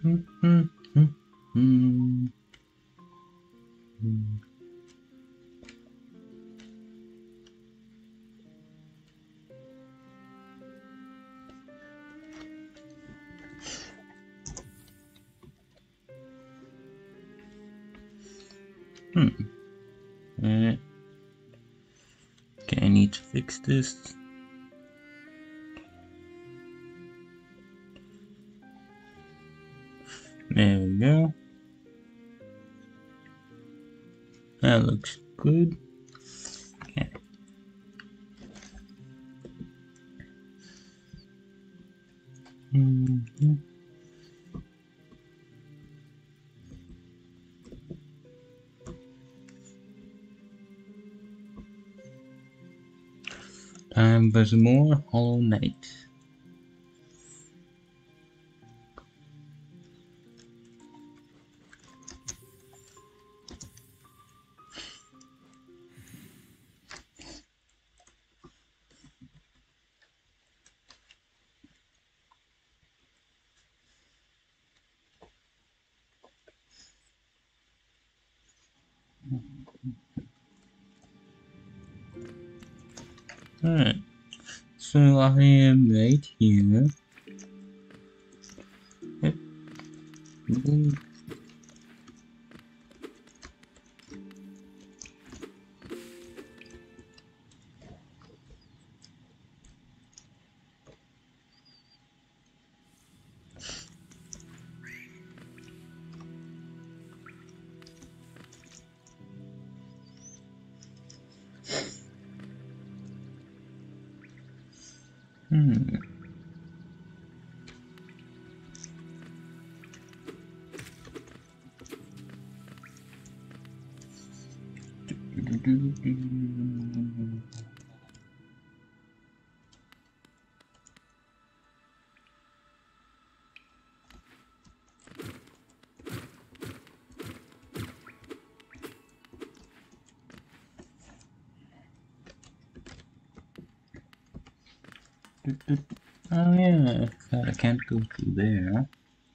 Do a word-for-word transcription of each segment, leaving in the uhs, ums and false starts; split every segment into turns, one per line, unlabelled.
Hmm. Uh, okay, I need to fix this. There we go. That looks good. Okay. Mm-hmm. Time for some more Hollow Knight. Alright, so I am right here. Yep. Mm. Hmm. Oh yeah, I can't go through there.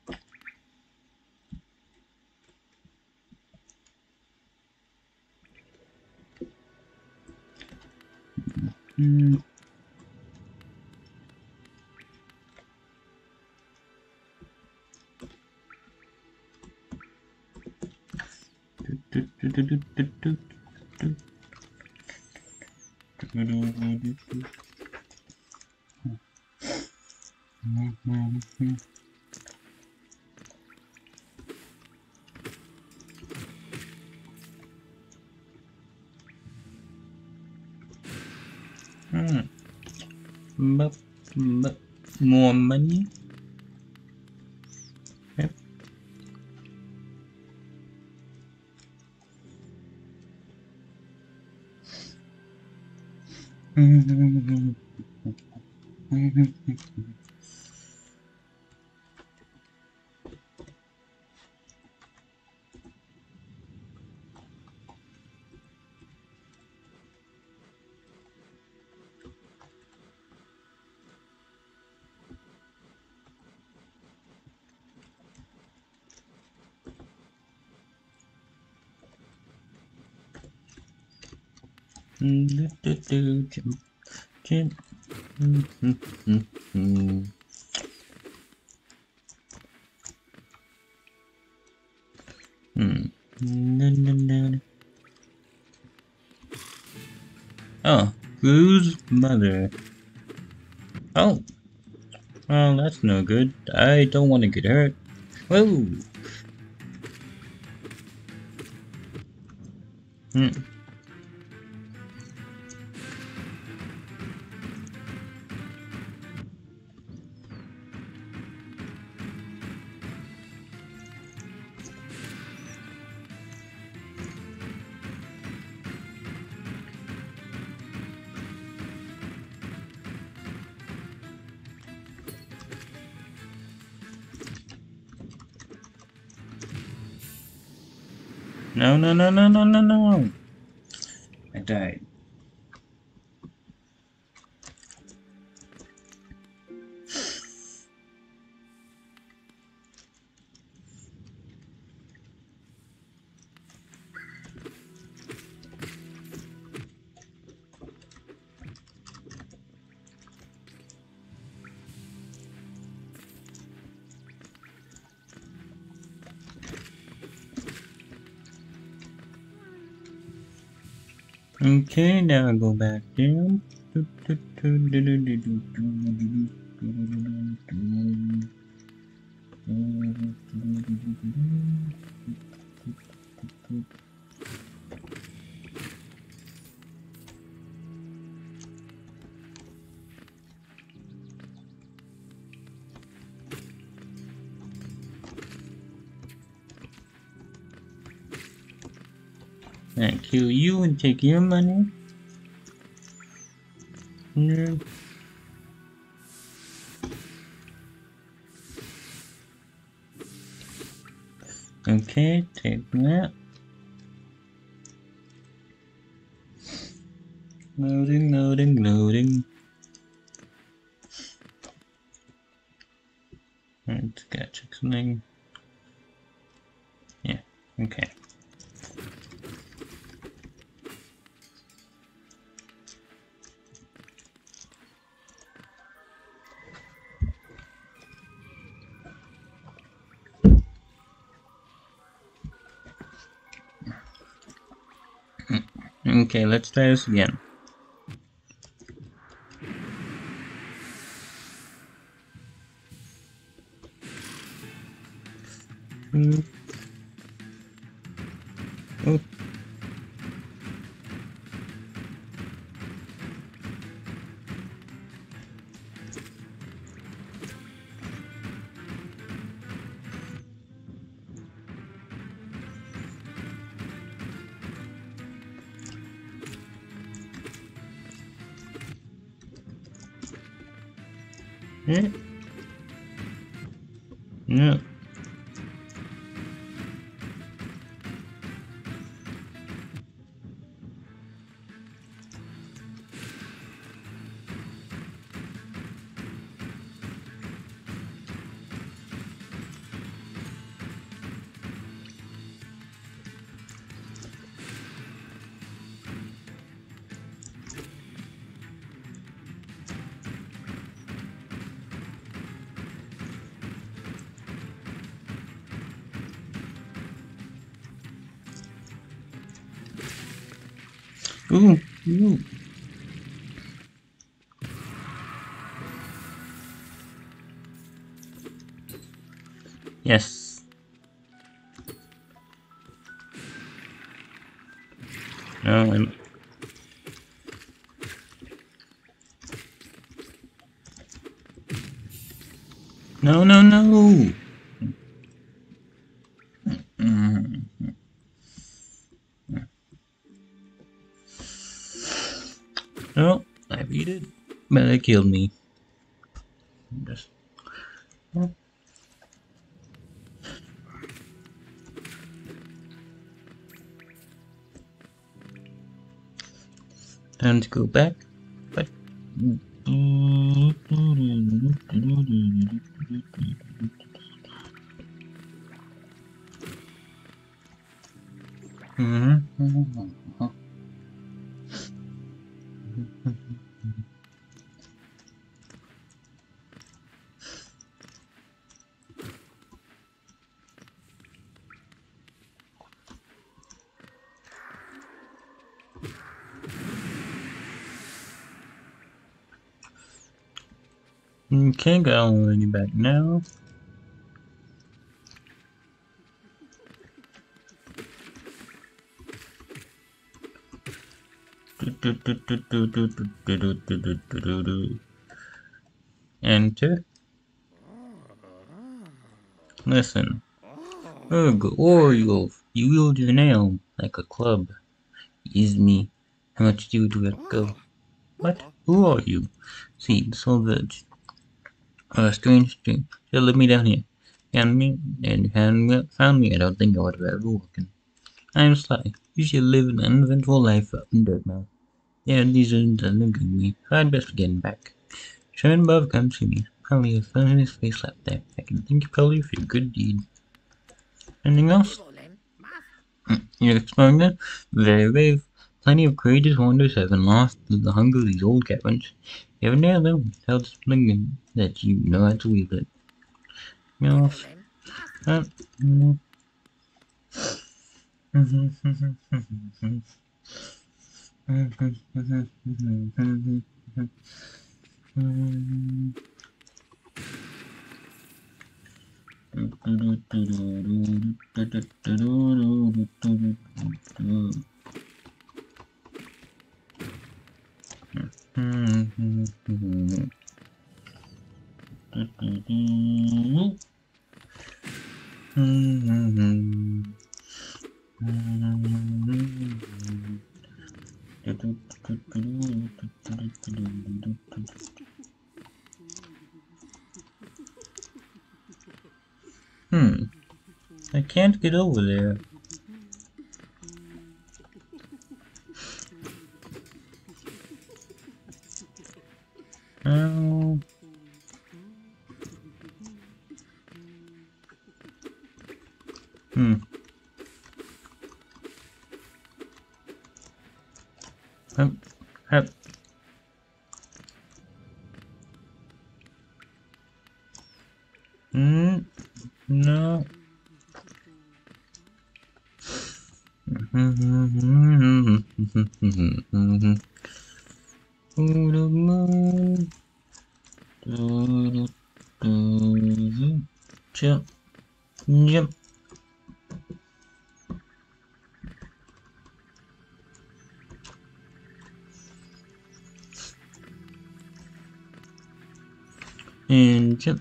Hmm. Hmm. But, but more money. Yep. Jump, Hmm. Oh, whose mother? Oh, well, that's no good. I don't want to get hurt. Whoa! Hmm. No, no, no, no, no, no, no. I died. Okay, now I go back down. I kill you and take your money. No. Okay, take that. Loading, loading, loading. Let's get check something. Yeah, okay. Okay, let's try this again. Mm. Oh. Yeah. No. Ooh, ooh. Yes. No, I'm... No, no, no! Mm. No, I beat it, but it killed me. Just... Oh. Time to go back, but... Okay, got all the back now. Enter. Listen. Ugh, Oriole, you wield your nail like a club. Is me. How much do you do it go? What? Who are you? See, so village. A strange stream. You let me down here. Found me, and you hadn't found me. I don't think I would have ever walking. I'm Sly. You should live an uneventful life up in Dirtmouth. Yeah, these are doesn't good me. So I'd best be getting back. Sherman above come to me. Probably a thumb in his face left there. I can thank you probably for your good deed. Anything else? You're exploring them? Very brave. Plenty of courageous wanderers have been lost to the hunger of these old caverns. You have nailed them. Tell something that you know how to wield it. Anything else? Uh, mm. Hmm, I can't get over there. Oh. Hmm. Hup, hup. Hmm. No. To the moon. Do, do, do. Jump, jump. And jump.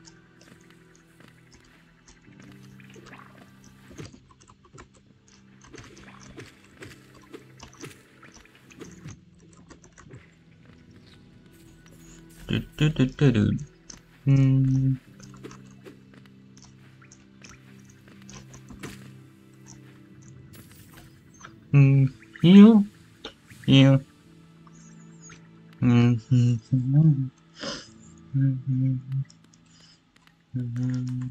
Do, do, do, do, do. Hmm. Hmm. You. You. Hmm. Hmm. Hmm. Hmm. Hmm.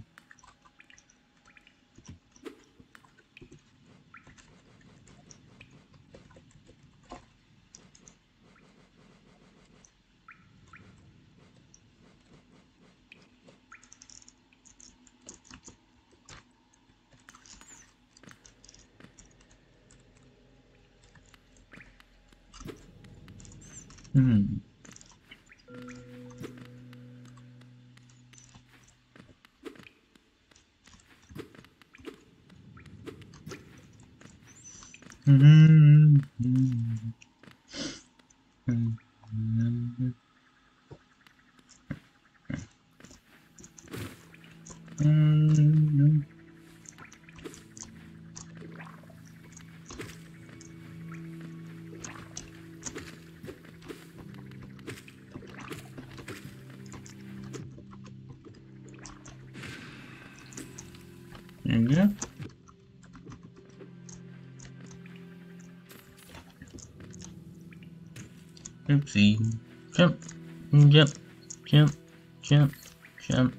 Hmm. Hmm. Hmm. Hmm. Hmm. Yeah. Oopsie. Jump, jump, jump, jump, jump.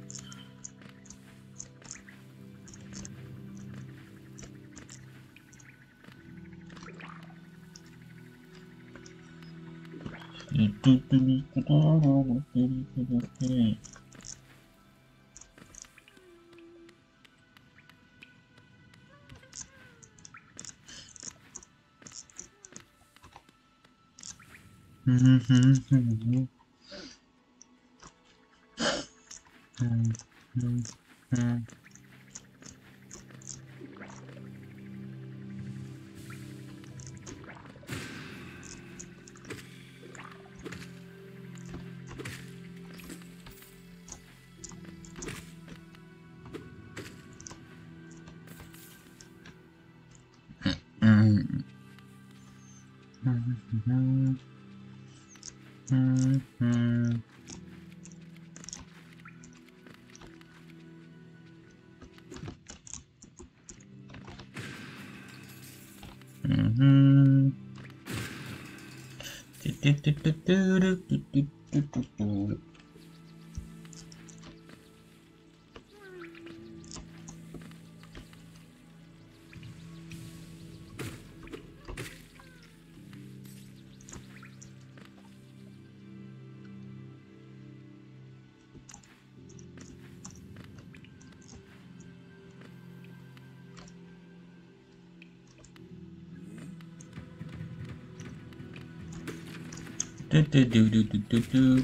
Do do do do do do do.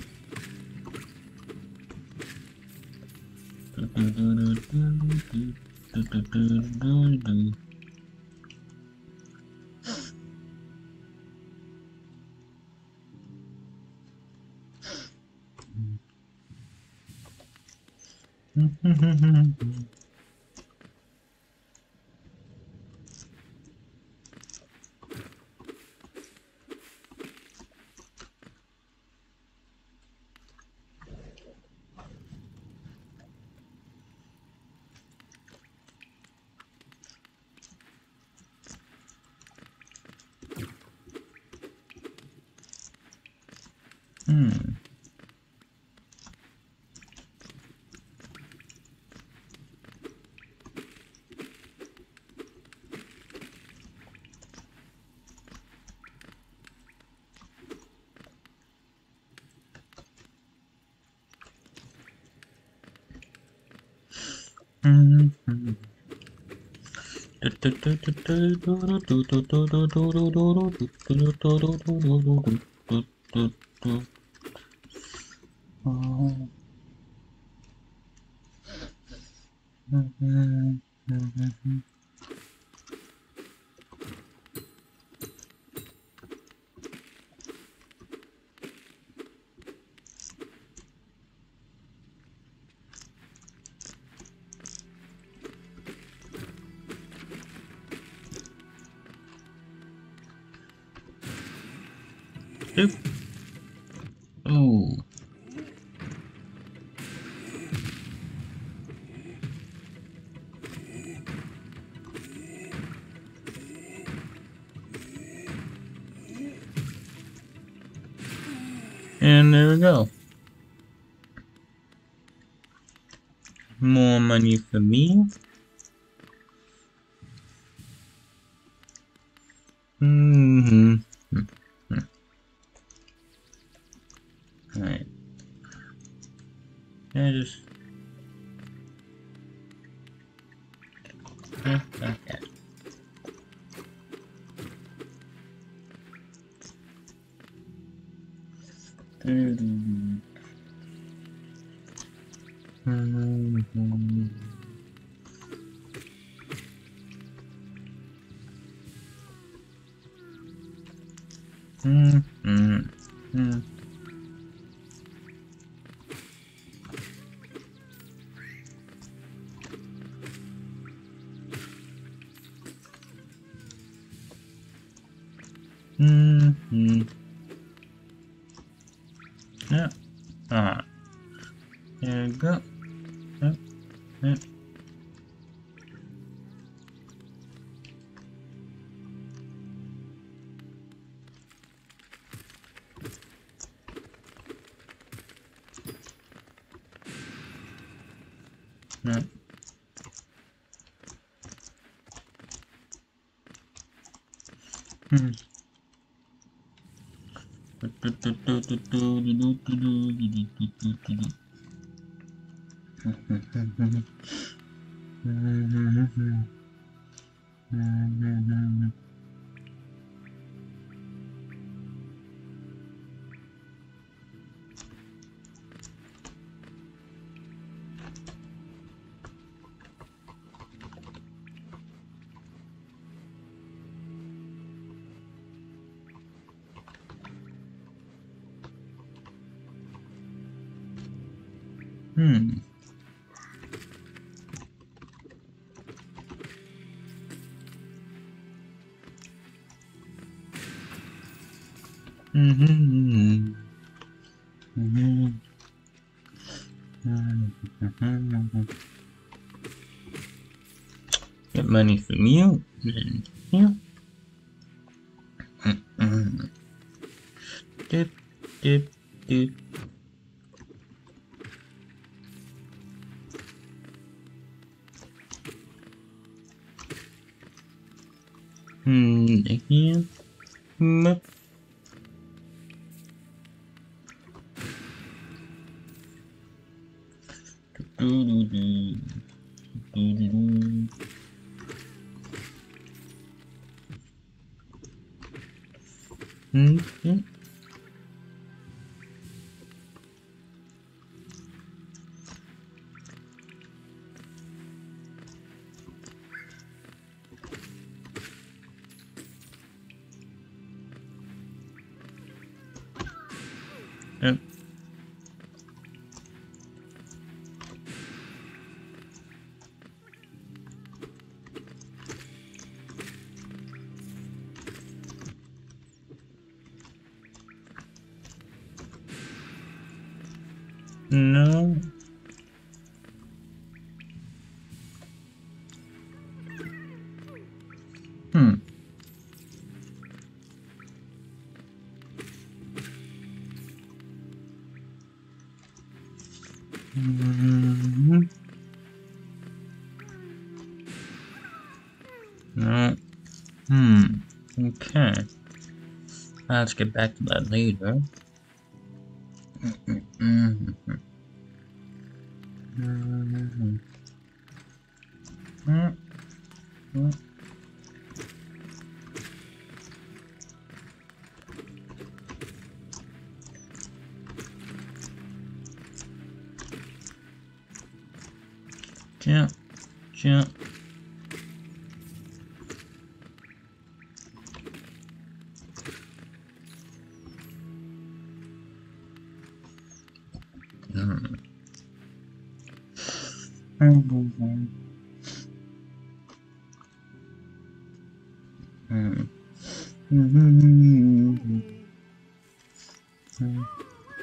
Do do do do do do do do do do. Hmm. Oh. And there we go. More money for me. Mm-hmm. Mm-hmm. Alright. I just... Yeah, okay. Mm-hmm. Mm-hmm. Mm, mm, mm. Mm, mm. Yeah. Ah. There you go. Yep. Yep. Yep. Hmm. Hmm. Mm-hmm. Mm-hmm. Mm-hmm. Get money from you. And you. Mm-hmm. Dip, dip, dip. Hmm. Again. Mup. Do-do-do. Do-do-do. Mm-hmm. No. Hmm. Mm-hmm. No. Hmm. Okay. Let's get back to that later. Mm-hmm. Mm-hmm. Mm-hmm. Jump, jump. Mm. Mm. Mm. Mm. Mm.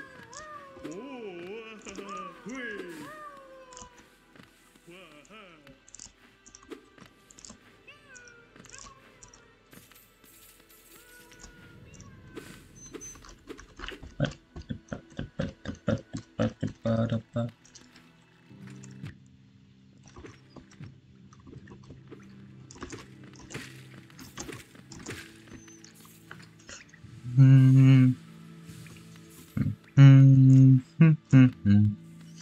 Mm. Mm. Mm.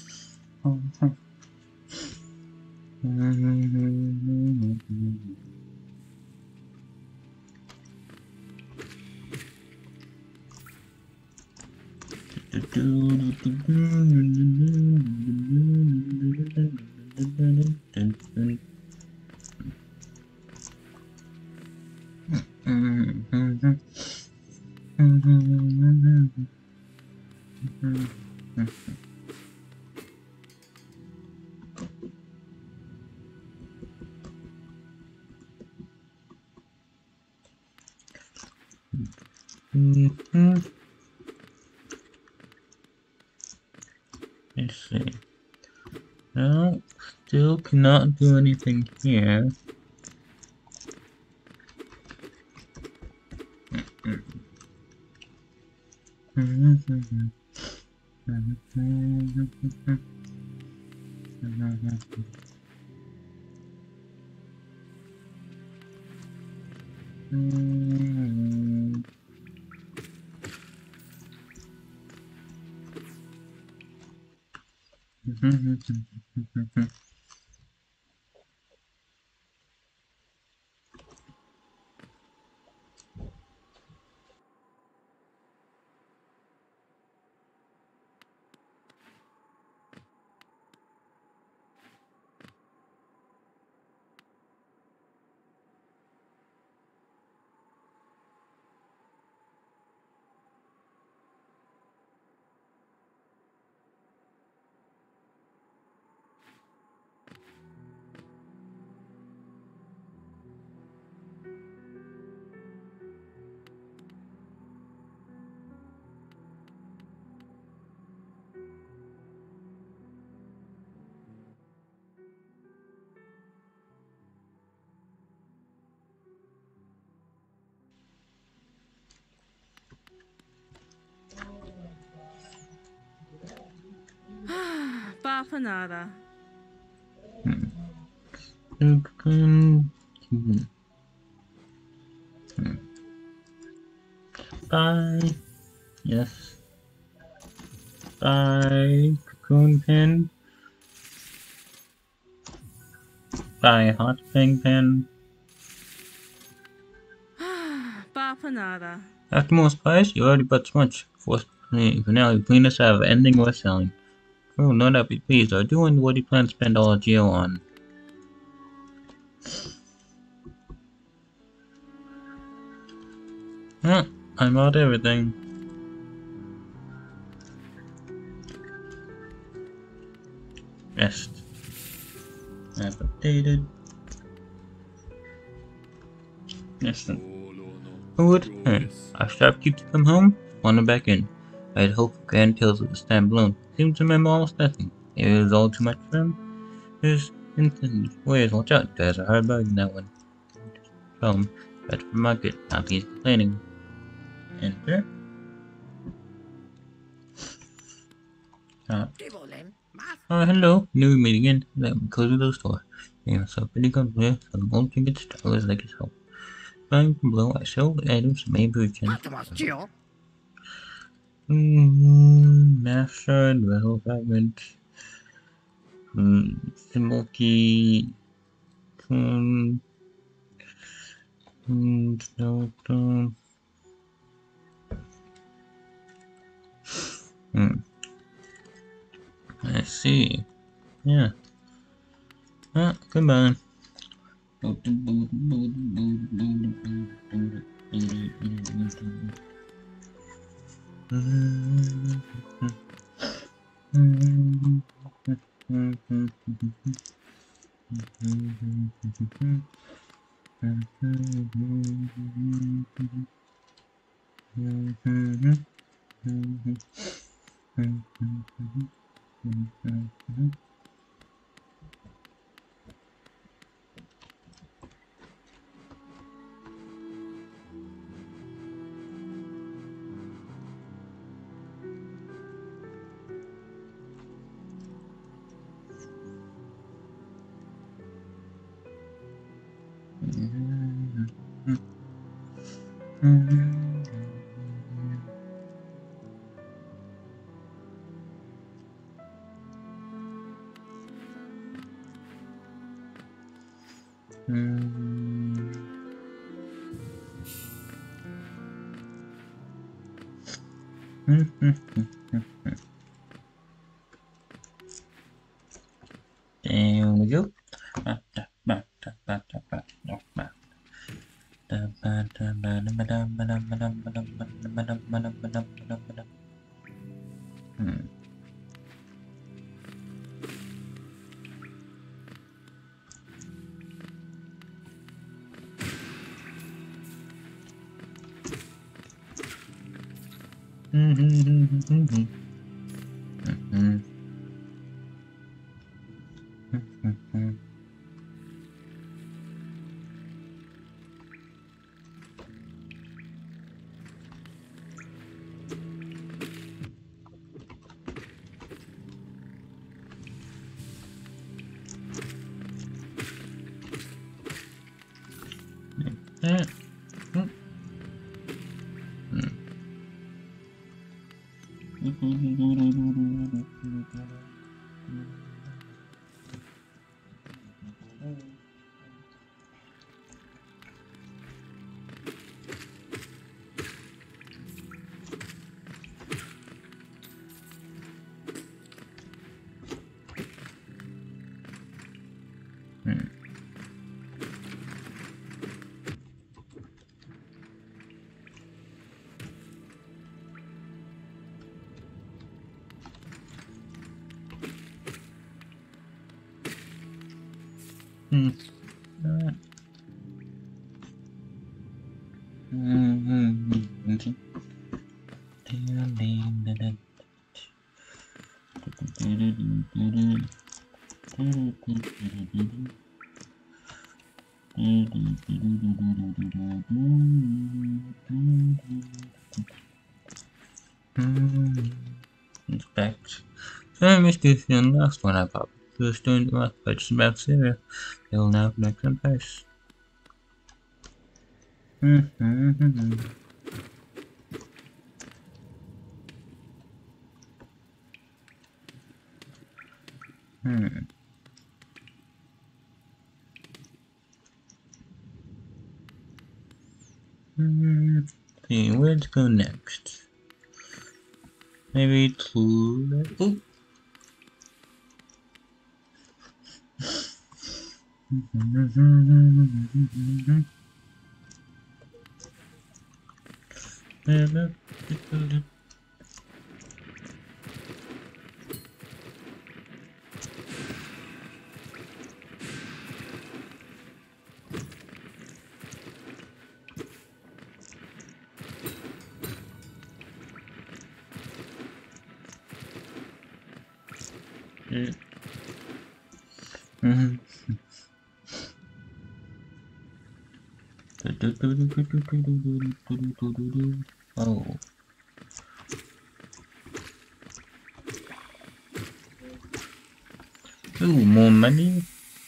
Mhm. Let's see. No, still cannot do anything here. Mhm.
Bapanada.
Bye. Yes. Bye, cocoon pin. Bye, hot ping pin.
Bapanada.
After more spice, you already bought too much. Force me for now. You clean us out of ending worth selling. Oh, no, that be pleased. Are doing what you plan to spend all Geo on. Huh, I'm out everything. Rest. I've updated. Yes, then. Who would return? Our shopkeep to come home? Wander back in. I had hoped for grand tales of the stand blown. Seemed to remember almost nothing. Maybe it was all too much for him. There's instant ways. Watch out, you guys are hard bugging that one. From Bedford Market. Not he's complaining. Enter. Uh, oh, hello. New meet again. Let me close the store. Making myself pretty comfortable. Some old trinkets, travelers like his help. Going from below, I sold items made for weekend. Mm, Master, Metal Fragment. Mm, Symbol Key. Um, mm, Snowstone. Hmm. I see. Yeah. Ah, goodbye. There we go. Hmm. Mm-hmm. Inspect. So I missed this in the last one I popped. Just doing the last by just about zero. They will now connect on price. Mm-hmm. Hmm. Hmm. See, where to go next? Maybe to... Oh! Mm-hmm. Oh. Ooh, more money.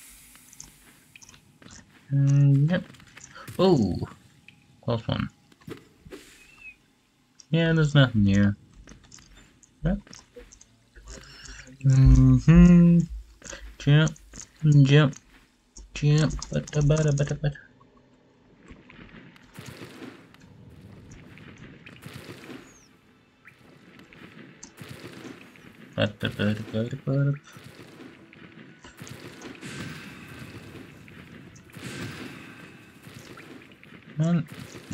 Mm, yep. Oh, close one. Yeah, there's nothing here. Yep. Mm-hmm. Jump, jump, jump. Butter, butter, butter, butter. Butter, butter, butter, butter. Come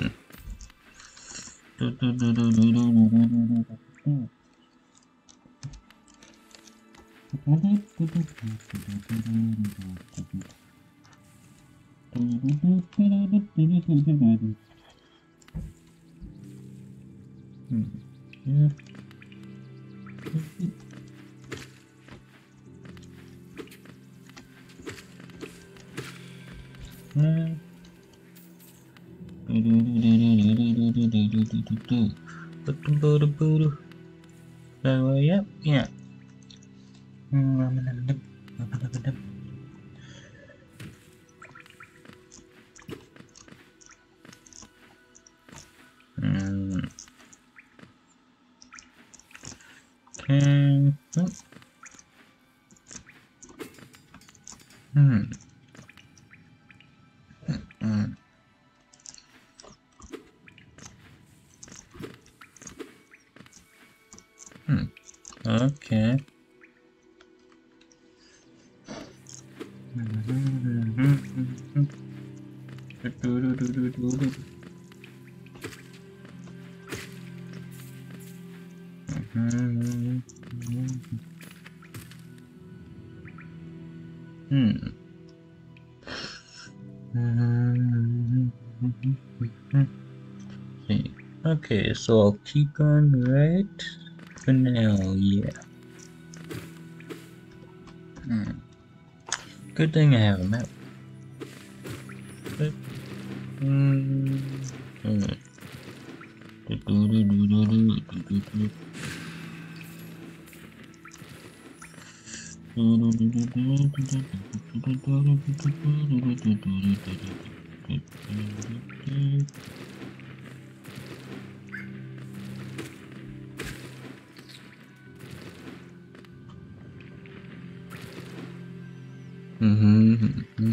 on. Yeah. Yeah. So, yep, yeah. Mm, okay. Hmm. Mm, hmm. Okay. Hmm. See. Okay, so I'll keep on right for now, yeah. Hmm. Good thing I have a map. But, mm, hmm. Mm-hmm.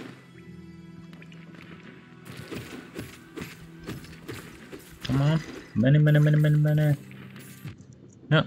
Come on. Money, money, money, money, money. No.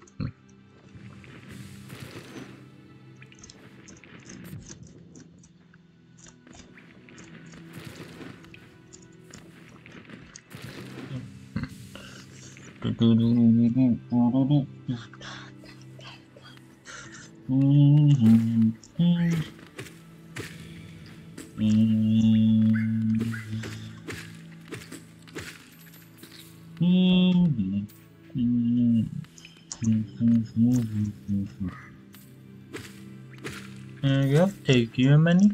There you go. Take your money.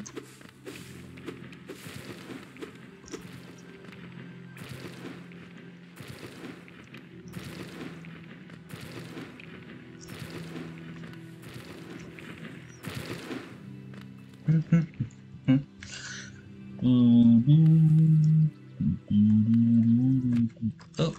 Oh.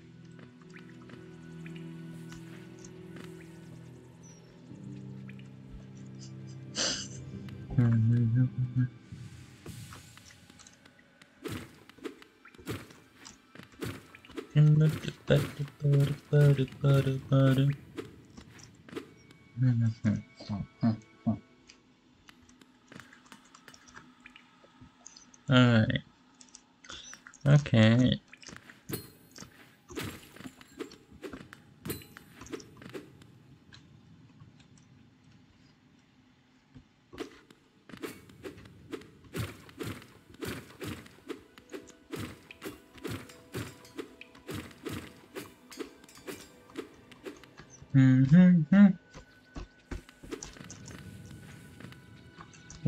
Alright. Okay. Mm-hmm.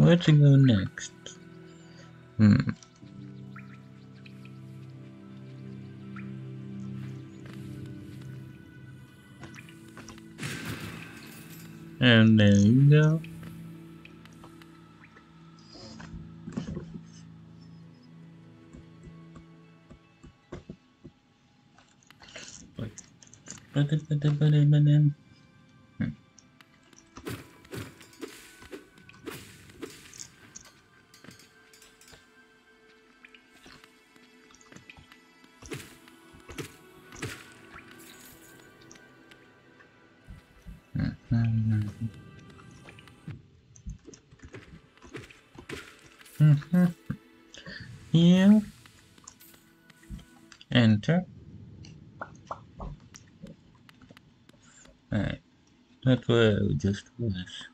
Where to go next? Hmm. And there you go. Hmm. Mm-hmm. Yeah. Enter. Alright. That's where I just was.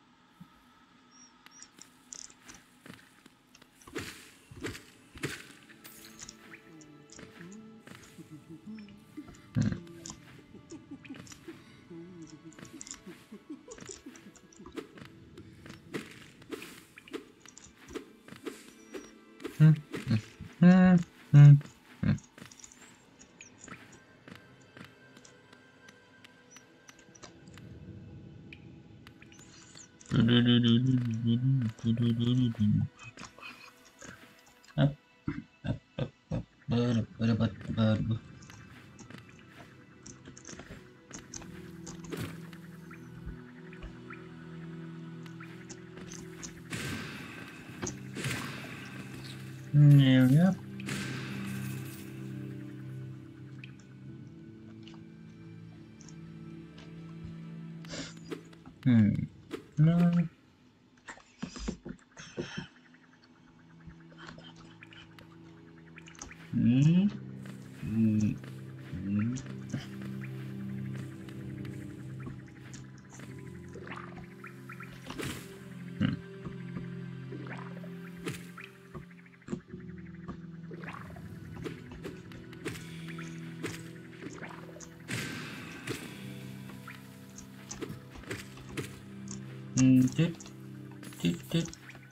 Hmm. Hmm. Hmm. Hmm. Up, up, up, up, up, up, up, up. There we go. Hmm. No. Hmm. Hmm. Hmm. Hmm. Dip, dip, dip.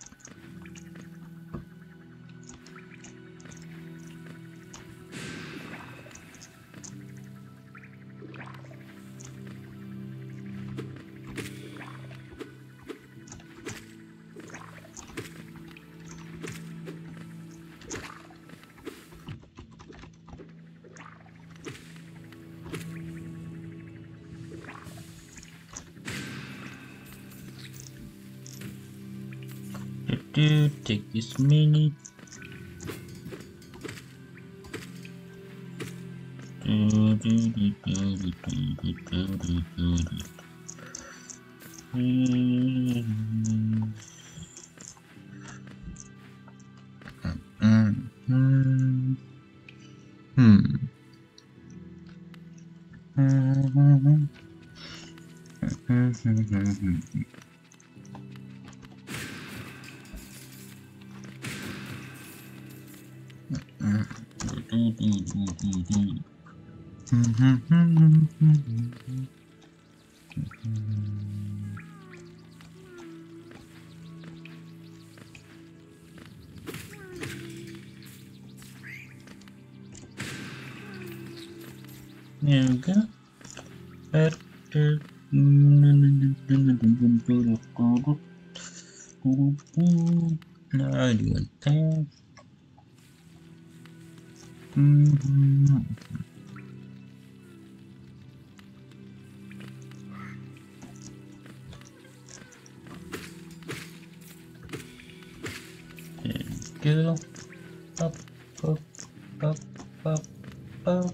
Do, do, take this mini. Do, do, do, do, do, do, do, do, do, do. Hmm. Hmm. Hmm. Hmm. Hmm. Hmm. Hmm. Do, do, do, do, do. There we go. Better. Now I do it there. There we go. Up, up, up, up, up.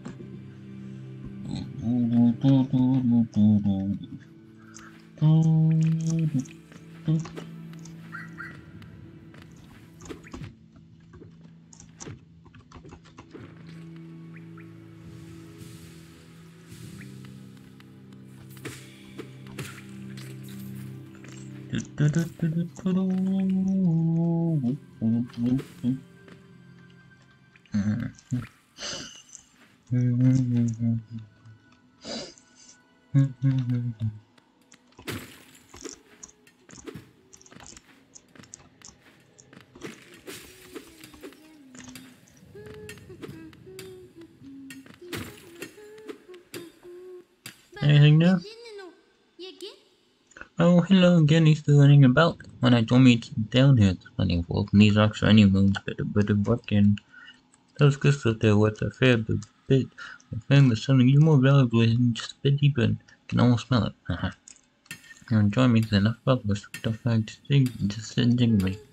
Do, do, do, do, do, do, do. Do, do, do. Do, do, do, do, do, do, do. Anything new? Oh, hello again. He's still running about. When I told me to sit down here, it's plenty of wolf. These rocks are anyone's better, better working. Those crystals there worth a fair bit. bit. I found there's something even more valuable and just a bit deeper. And I can almost smell it. Haha. You're enjoying me. There's enough bubbles. Don't find to sing. Just sit and jingle me.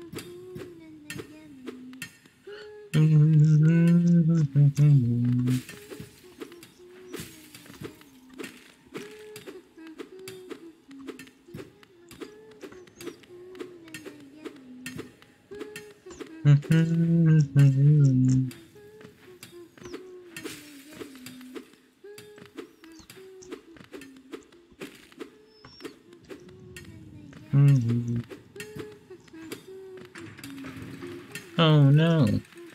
Oh no.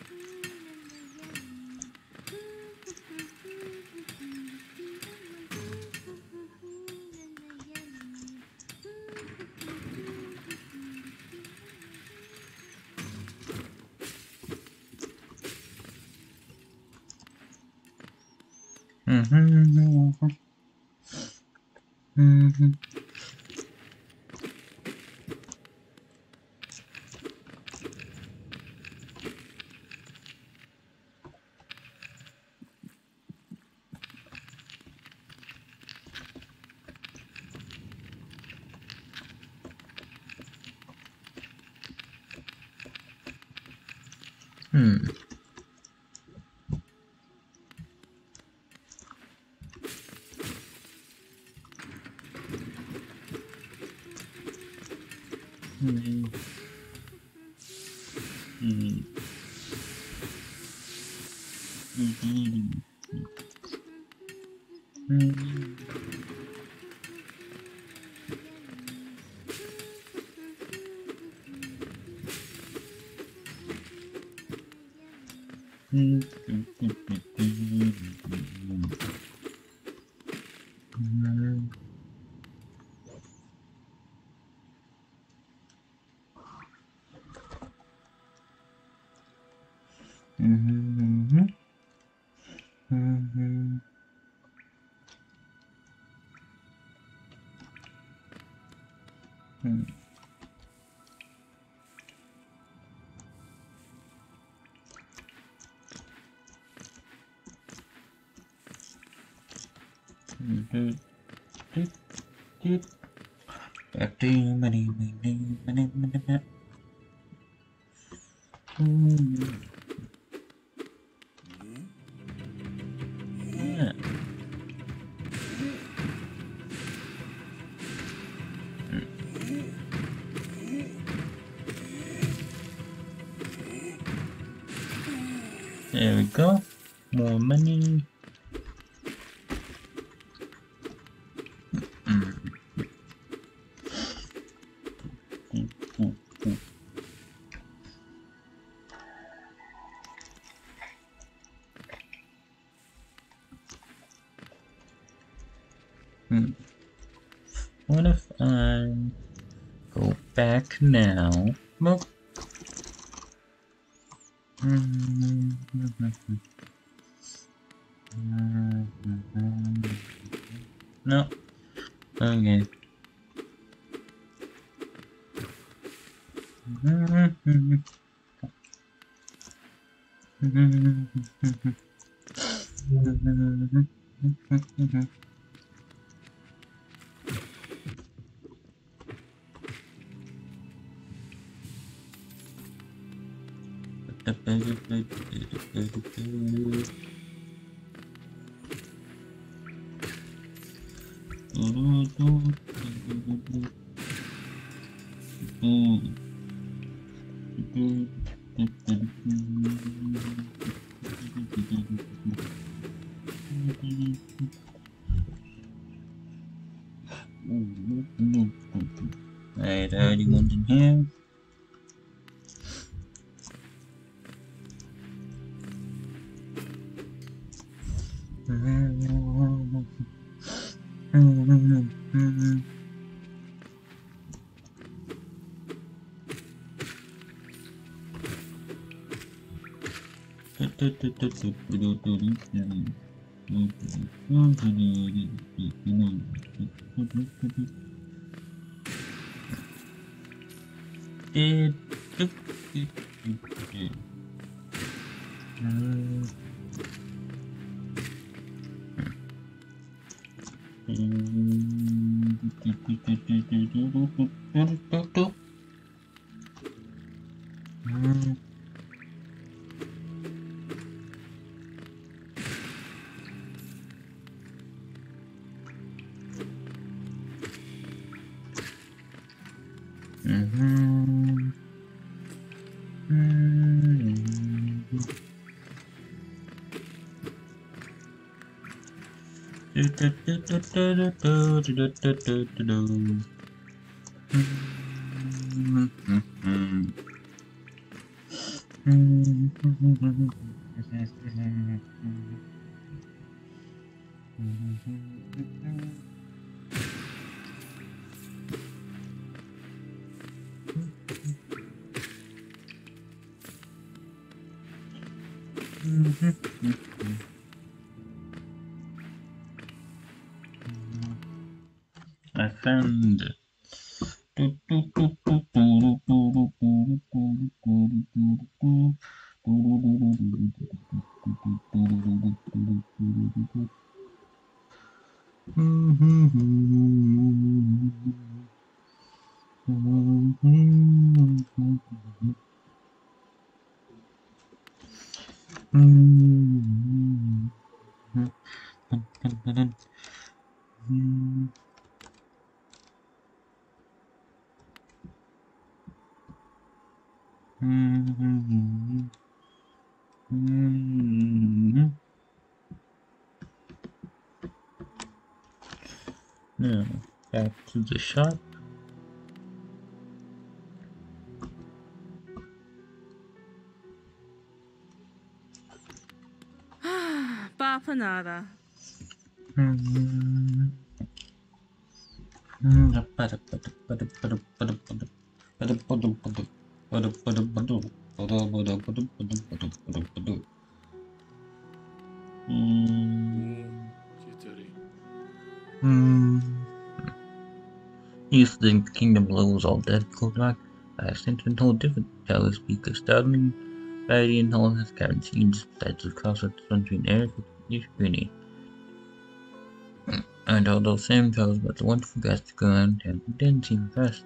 Mm-hmm. Mm-hmm. Hmm. Hmm. Hmm. Hmm. Hmm. Hmm. Mm-hmm. Mm-hmm. Hmm. Mm-hmm. Doot, doot. Back to you, money, money, money, money, money. Hmm. Yeah. There we go. More money. Mm. Mm, mm, mm. Mm. What if I go back now? Nope. Mm, mm, mm, mm. Mm, mm, mm. No. Okay. Mm, mm, mm, mm, mm. Alright, I already went in here. Mm-hmm. I found it. Now, back to the shop.
Bapanada.
You used to think the kingdom below was all dead, cold rock. I have since been told different. Tales speak of startling variety and tallness, carrying scenes besides the crossroads between air with screening. And all those same tales about the wonderful guys to go around and didn't seem impressed.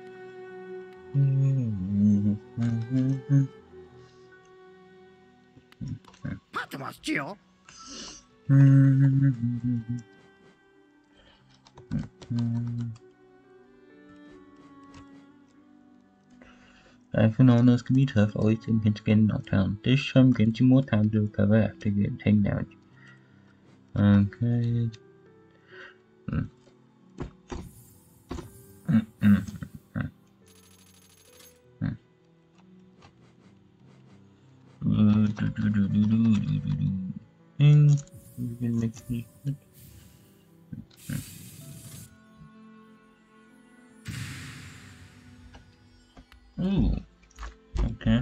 Life in all can be tough, always thinking to get knocked down. This charm gives you more time to recover after getting taken damage. Okay. Mm. Mm -mm. Mm. Mm. Uh, do, do, do, do, do, do, do, do. Thing. You can make me. Mm. Ooh. Okay.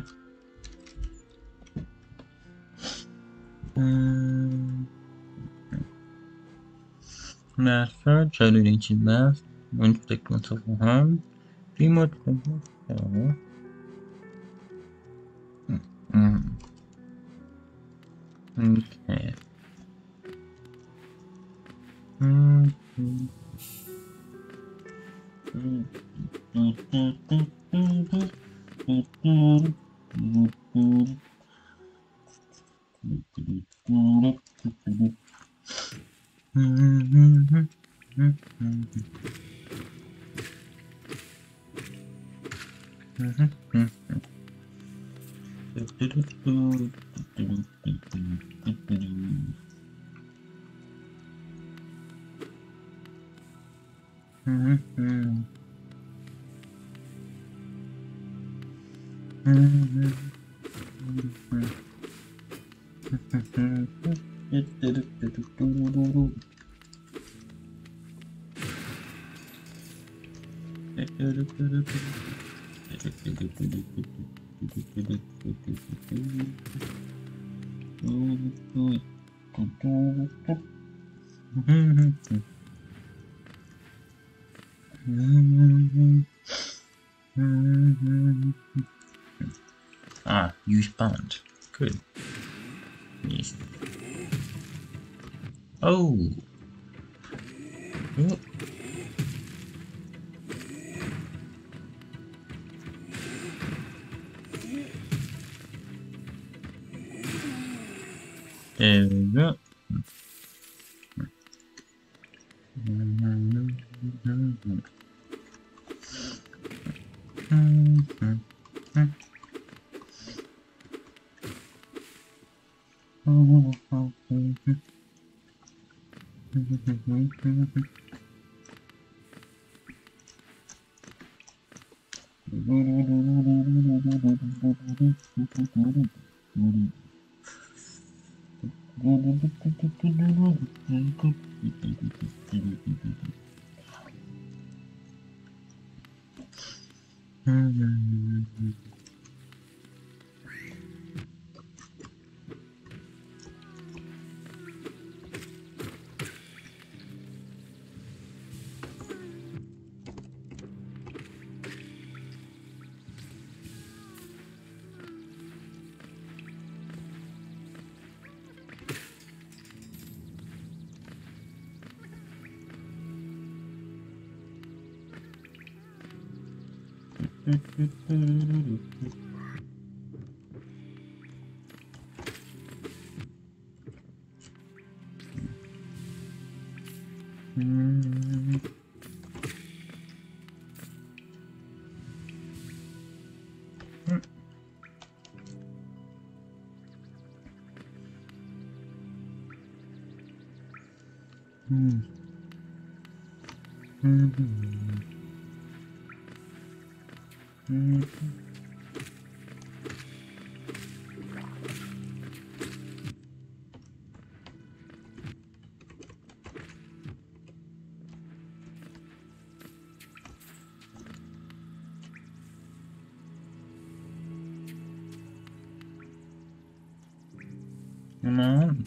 Um. Master, child in ancient math. Inflict myself harm. Three more temple. Oh. Mm. Okay. Mm. Mm. Mm. Mm. Mm. Mm. Mm. Mm. Mm. Ah, you spawned. Good. Yes. Oh. Oh. There we go. Come on.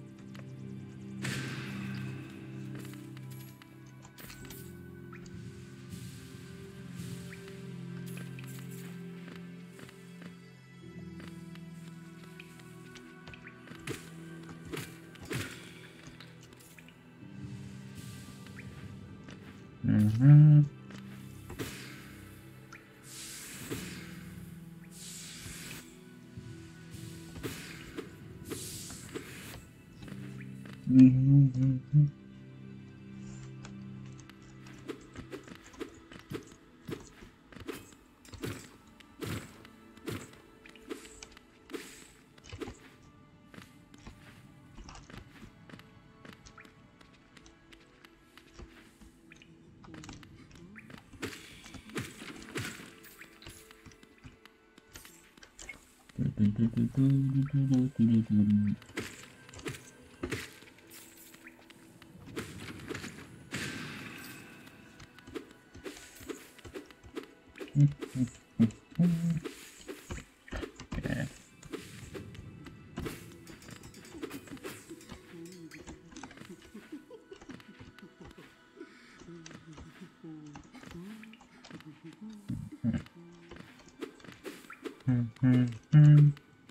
Mm-hmm. Mm-hmm. Yeah. Mm-hmm.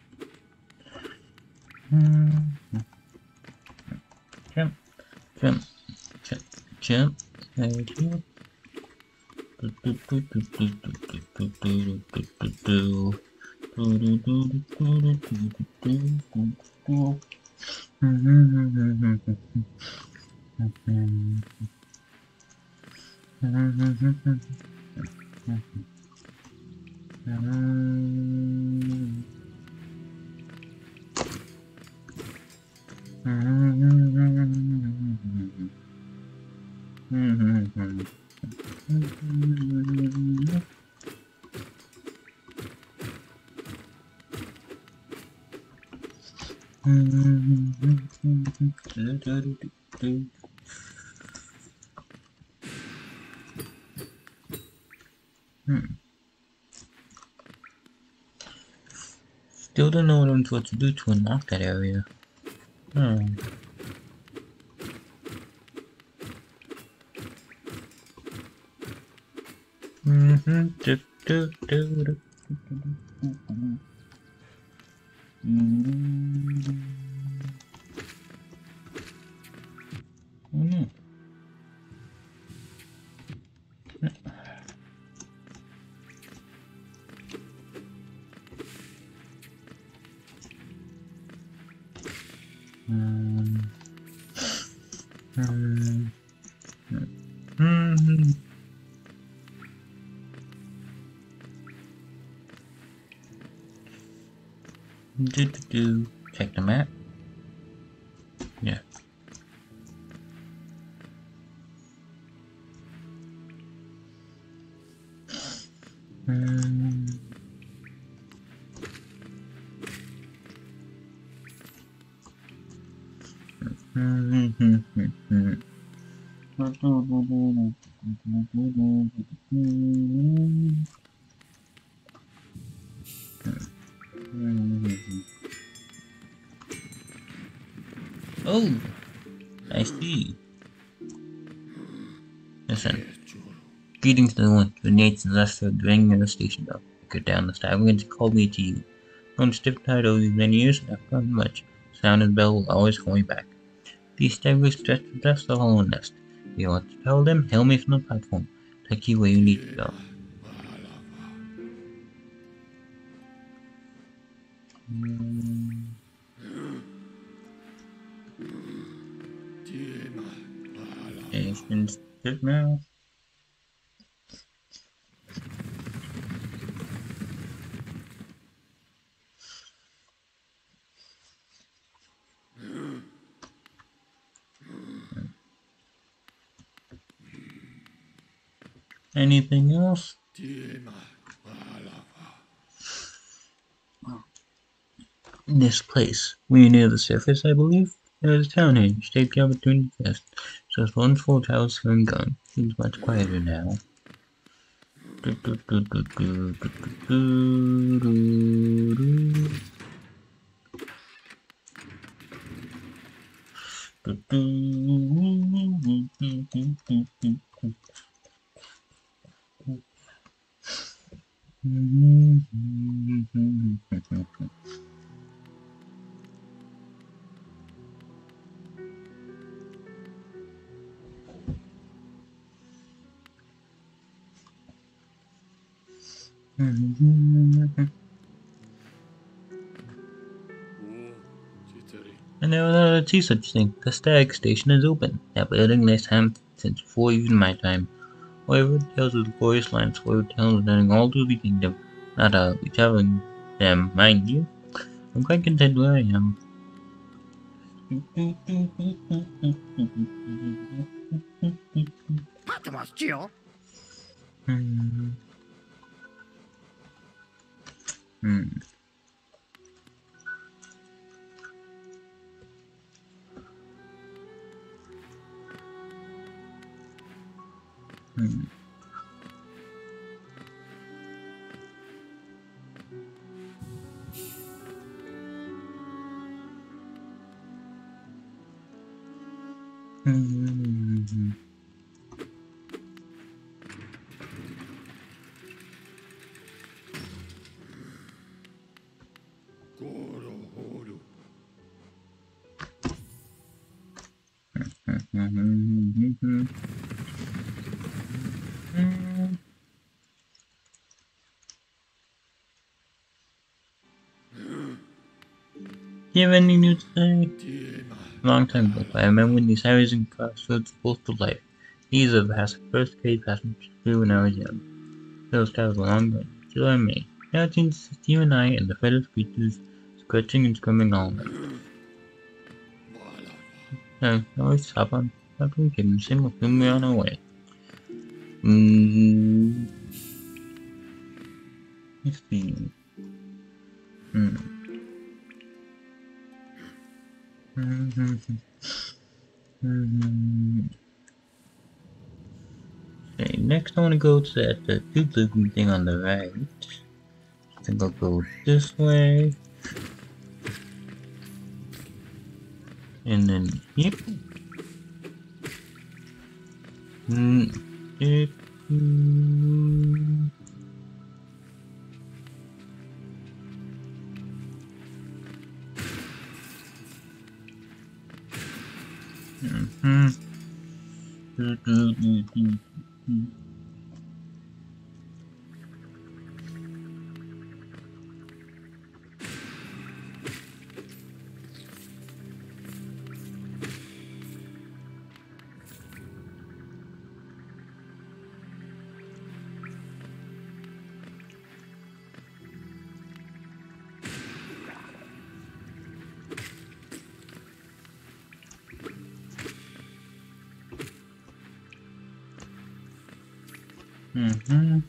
Jump, jump, jump, jump. Thank you. Still don't know what to do to unlock that area. Hmm. Mm-hmm. Do, do, do, do. Mm-hmm. Oh no. Um, um, mm-hmm. Do, do, do. Check the map. Yeah. Um, mm-hmm. Oh, I see. Listen. Greetings to the one to the nations left of the ring of the station though. Go down the style. I'm going to call me to you. On stiff tide over these many years, I've gotten much. Sound and bell will always call me back. These stairways stretch to dust the hollow nest. If you want to tell them, hail me from the platform. Take you where you need to go. Mm. Station's good now. Anything else? This place. We're near the surface, I believe. There's a town here. You should take the opportunity first. So it's one full house and gun. Seems much quieter now. Do, do, do, do, do, do, do, do, do. Do, do. I never thought I'd see such thing. The Stag Station is open. That building last time since before even my time. However, the tales of the glorious lands were tales running all through the kingdom. Not I'll be telling them, mind you. I'm quite content where I am. Hmm. Hmm. Hmm. Hmm. Hmm. Do you have any news to say? A long time ago, I remember when these highways and crossroads were both to life. These are the past first grade passengers through when I was young. Those guys were long gone. Still I me. Now it seems just you and I and the feathered creatures scratching and screaming all night. No, always stop on. Stop on kidding. Sing will soon be on our way. Hmm. Let's see. Hmm. Hmm. Hmm. Okay, next I want to go to that uh, tube looking thing on the right. I think I'll go this way. And then, yep. Mm, yep. Mm. Mm-hmm. Do, do, do, do, do. Mm-hmm.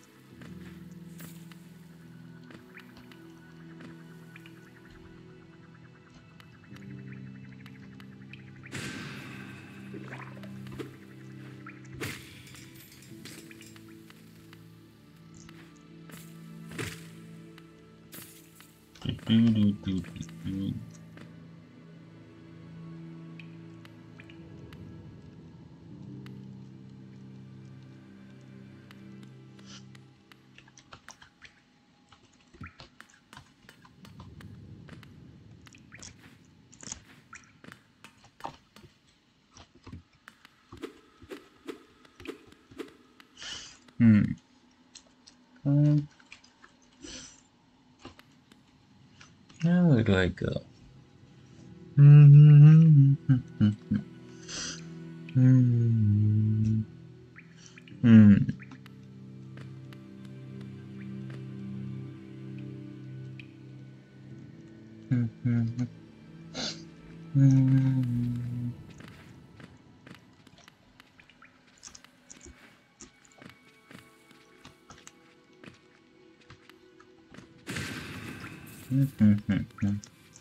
Do, do, do, do, do, do. Hmm. Um, now where do I go? Mm-hmm. Mm-hmm. Mm-hmm. Hmm. Mm-hmm. Mm-hmm. Mm-hmm.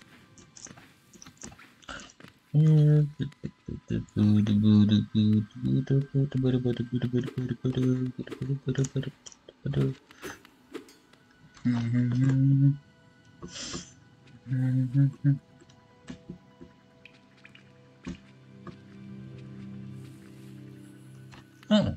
Oh.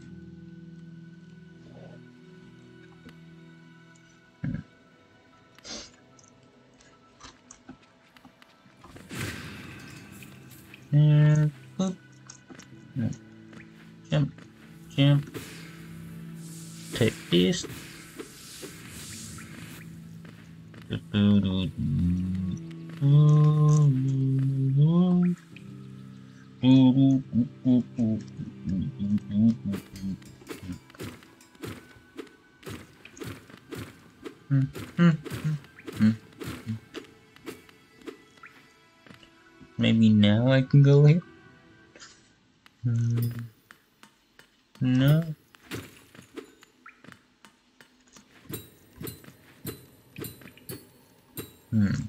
And boop. No. Jump, jump. Take this. Maybe now I can go here? Hmm. No. Hmm.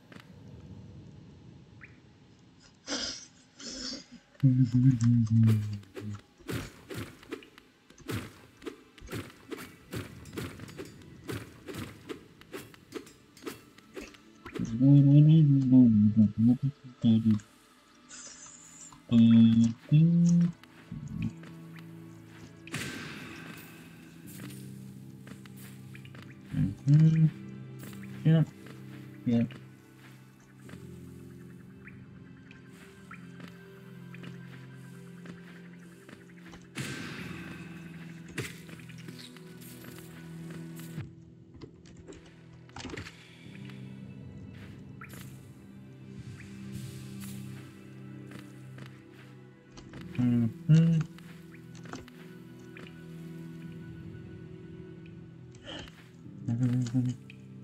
Mm-hmm. Yeah. Yeah. Mm-hmm. Mm-hmm.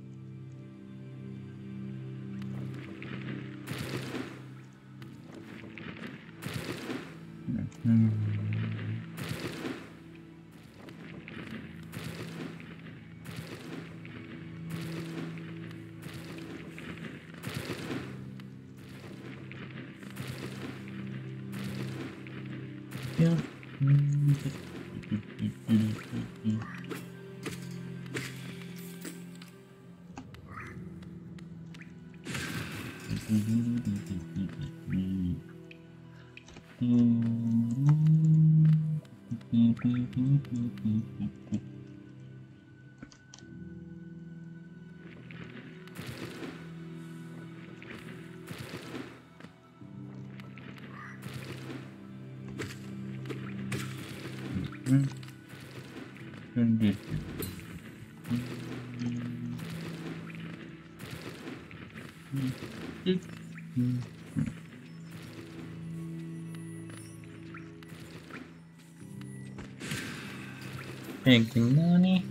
Yeah. Making money.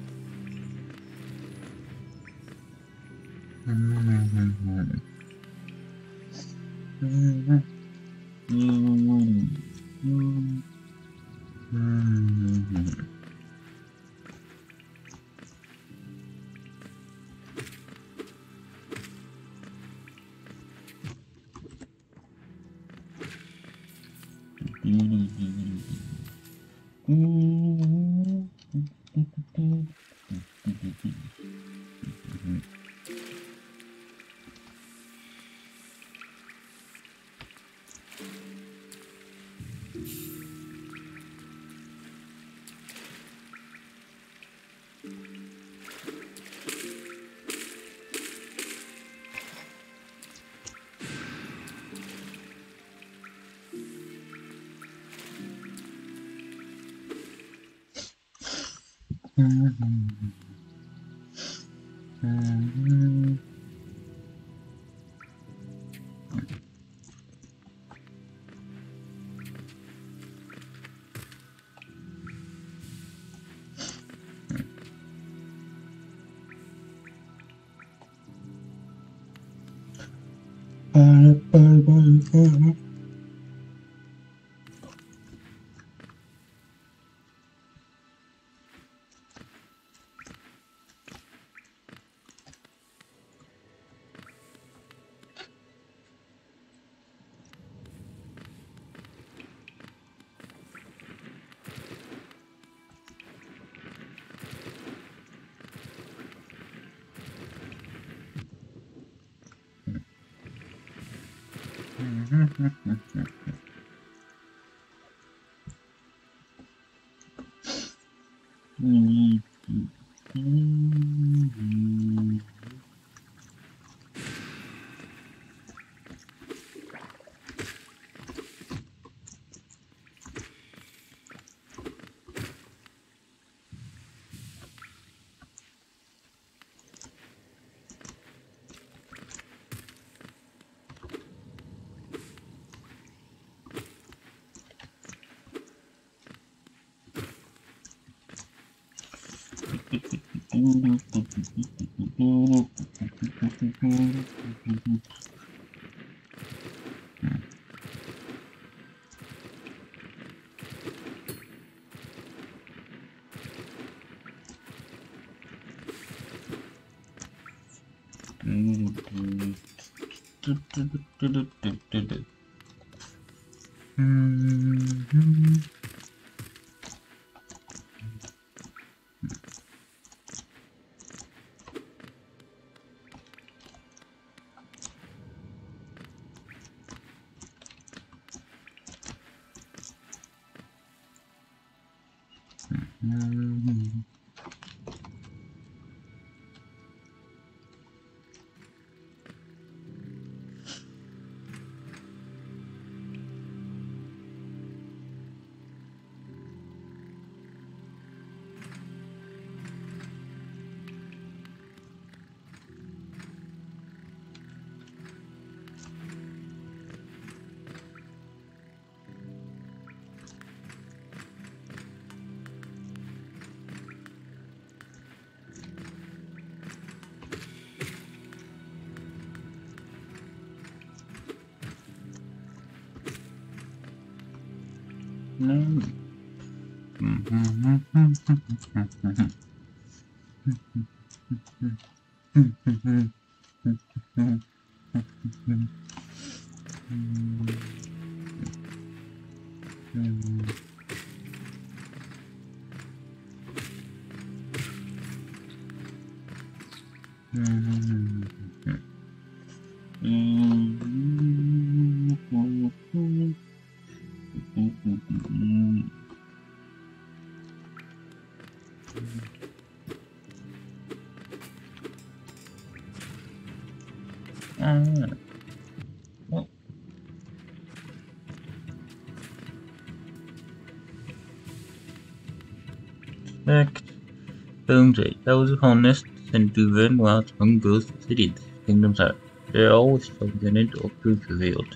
Ah. Oh. Select Bones eight. Those opponents sent to win while among both cities. Kingdoms are. They are always chosen or proof revealed.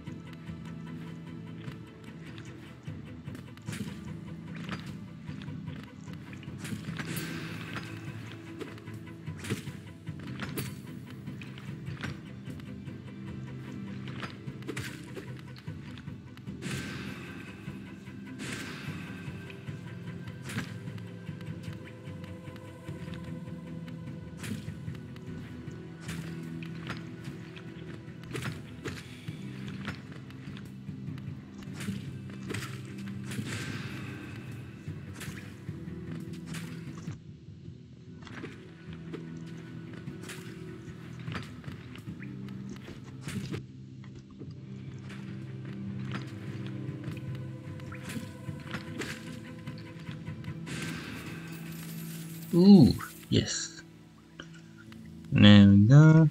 Ooh, yes. There we go.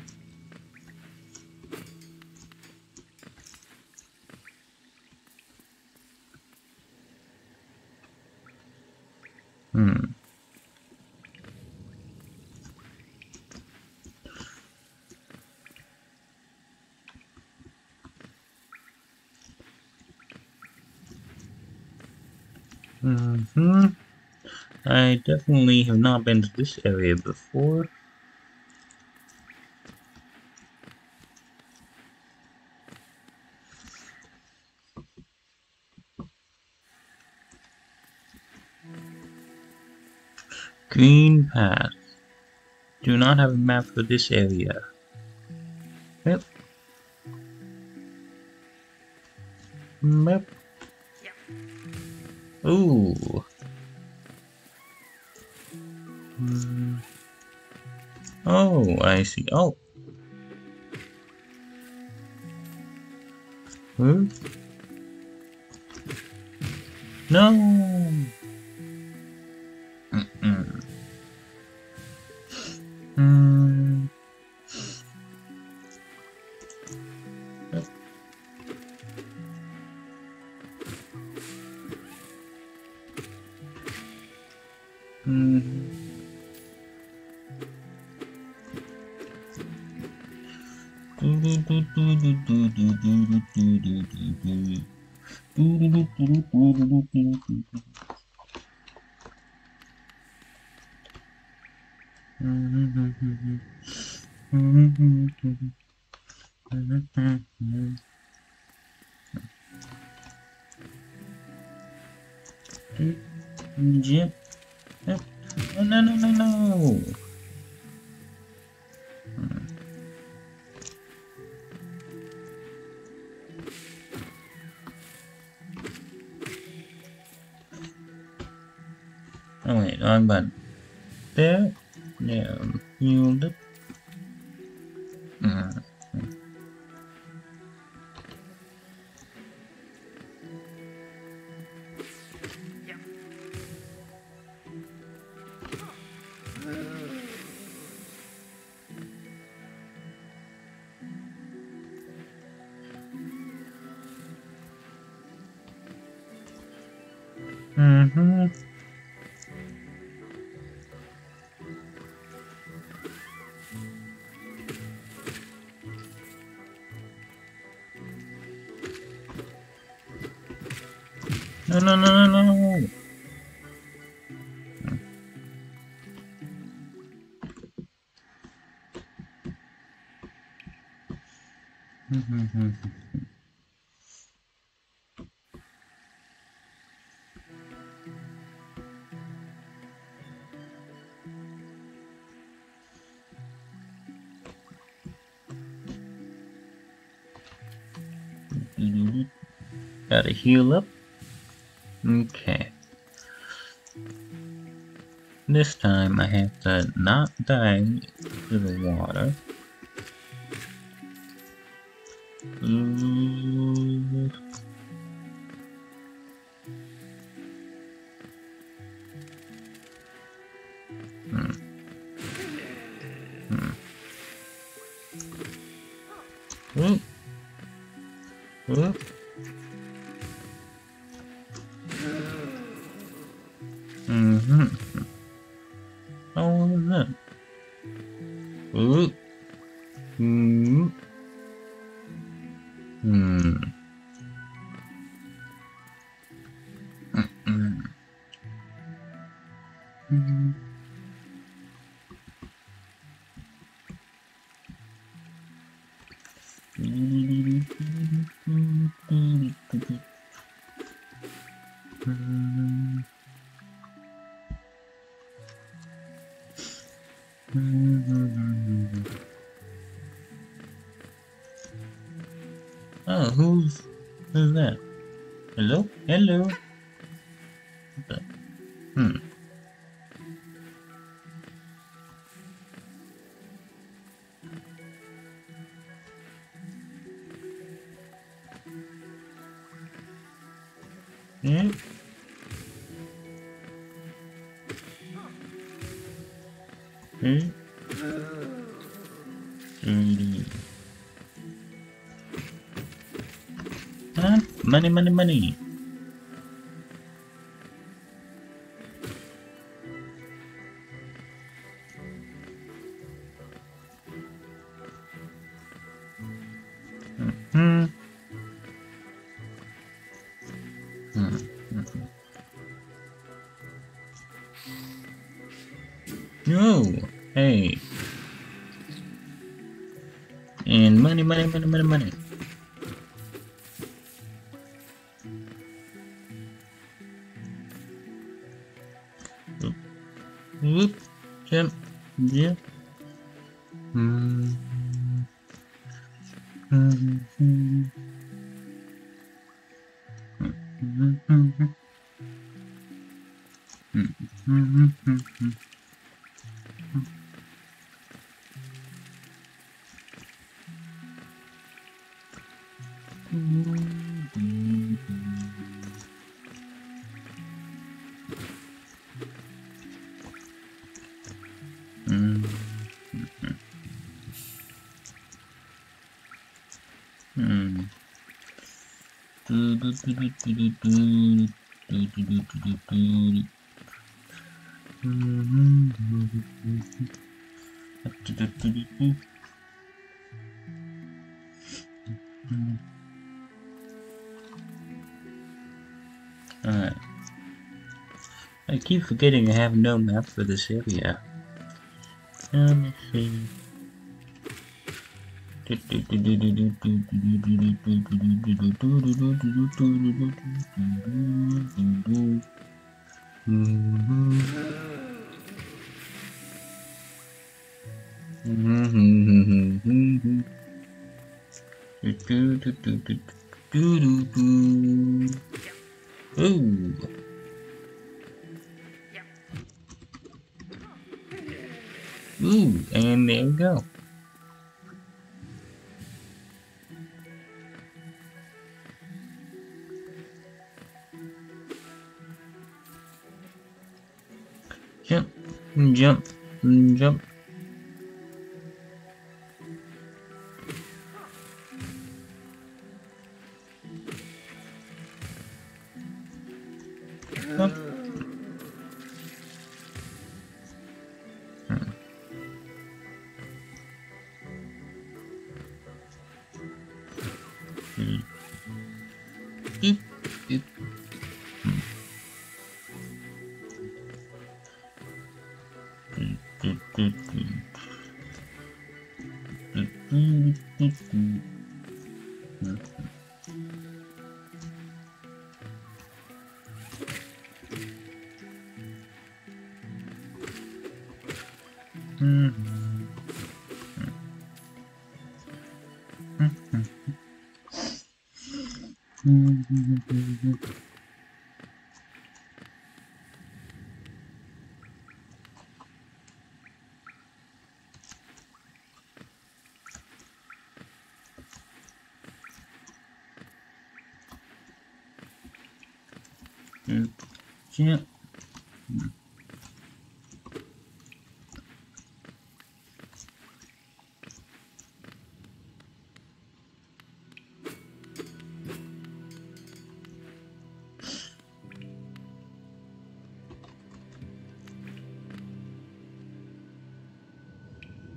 Hmm. Mm-hmm. I definitely have not been to this area before. Green path. Do not have a map for this area. Yep. Map. Ooh. Hmm. Oh, I see. Oh. Huh? No. Mm-mm. Hmm. Yep. Hmm. Do do do do do do do do do do do do. Do do do do do do do do do. Mm-hmm. Mm-hmm. Mm-hmm. Jip. Yep. Oh, no, no, no, no. Hmm. Oh, wait, wrong button. There. Yeah, healed it. Mm. Mm-hmm. No, no, no, no, no. Mm-hmm. Gotta heal up. Okay. This time I have to not die to the water. Ooh. Hmm. Hmm. Oop. Oop. Mm-hmm. Oh, what was that? Oop. Mm. Hmm. Mm-mm. Mm. Oh, who's who's that? Hello? Hello? What the- Hmm. Yeah? Hmm? Mm. Huh? Money, money, money. Hmm. Hmm. Hmm. No. Hey. And money, money, money, money, money. Whoop. Whoop. Jump. Jump. Hmm. Hmm. Hmm. Hmm. Hmm. Hmm. Hmm. Hmm. Hmm. Hmm. Do, do, do, do, do, do, do. Do, do, do, do, do, do. Hmm. Do, do, do, do, do. Hmm. Alright. I keep forgetting I have no map for this area. Let me see. Ooh. Ooh, and there we go. Jump, jump, jump. Up. Hmm. Doop, doop. Hmm. Doop, doop, doop, doop. Doop, doop, doop, doop. Hmm. Hmm. Hmm. Hmm. Hmm. Doop, jump.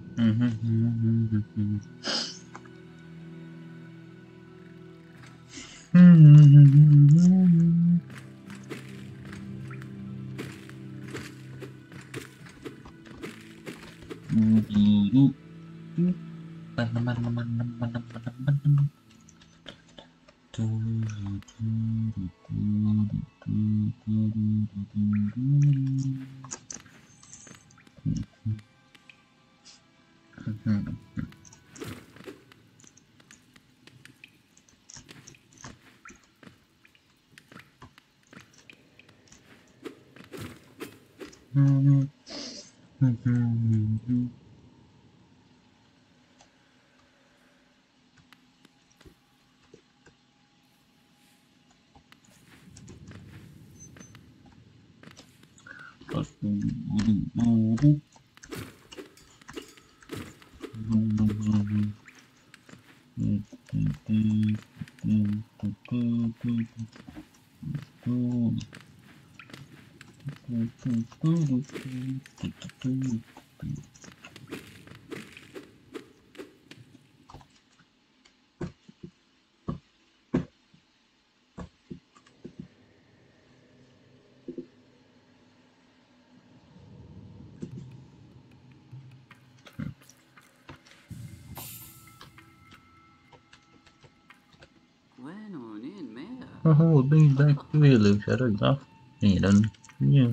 Oh, bring back the village. Shut it off. Medan. Yeah.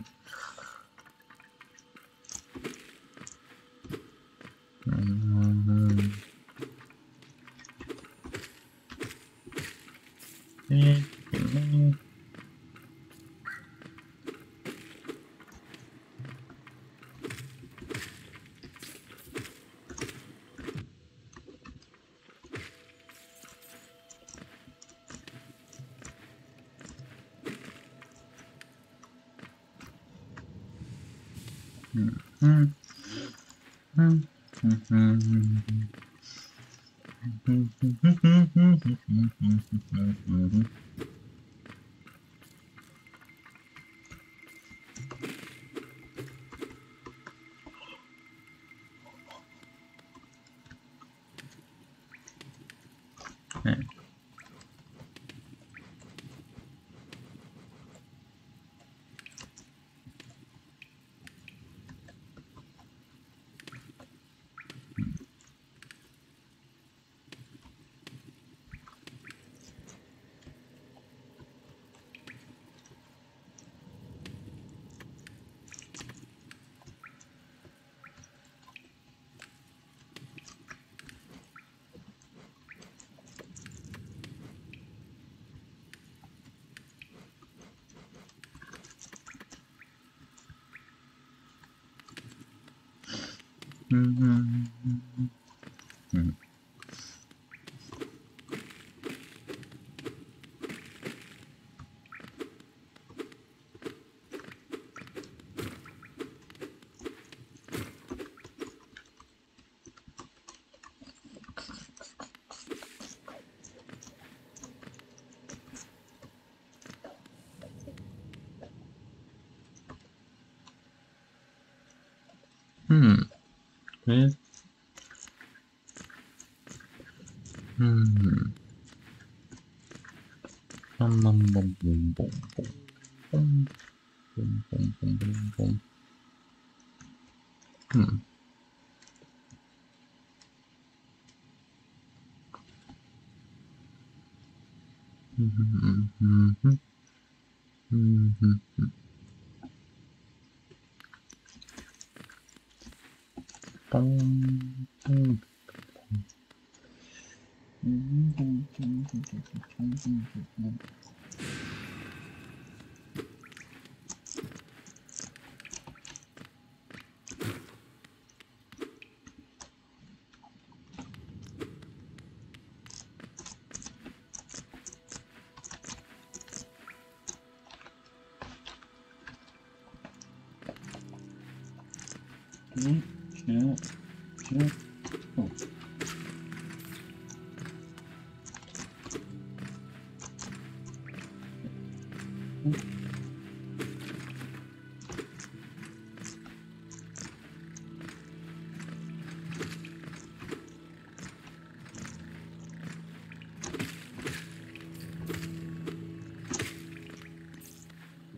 Mm-hmm. Hmm. Yes. Hmm. Bum, bum, bum, bum, bum, bum, bum, bum, bum, bum, bum. Hmm. Hmm. Hmm. Hmm. Hmm. Hmm. Bum, bum. Three, two, two, four.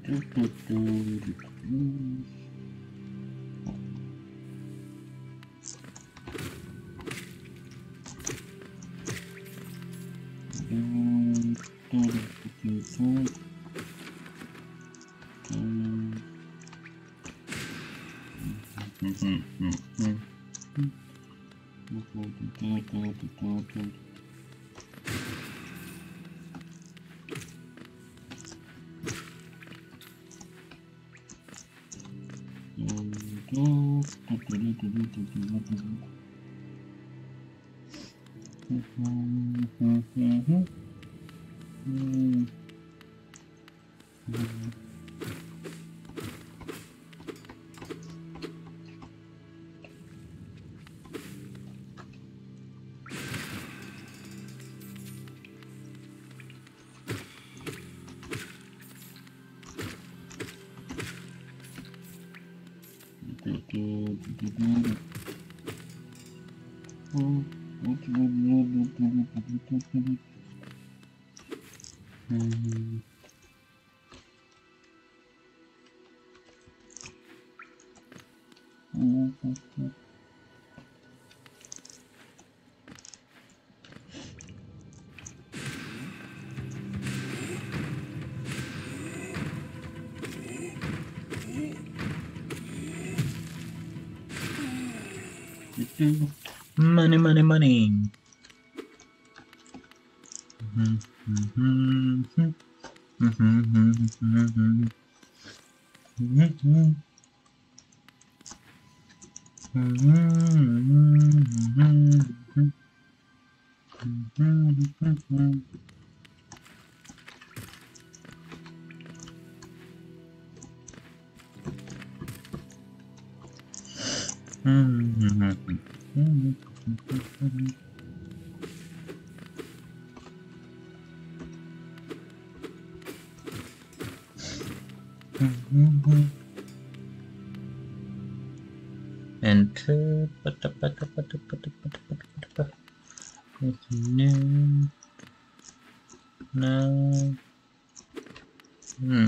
Money, money, money. Mm-hmm. Enter. New. No. Hmm.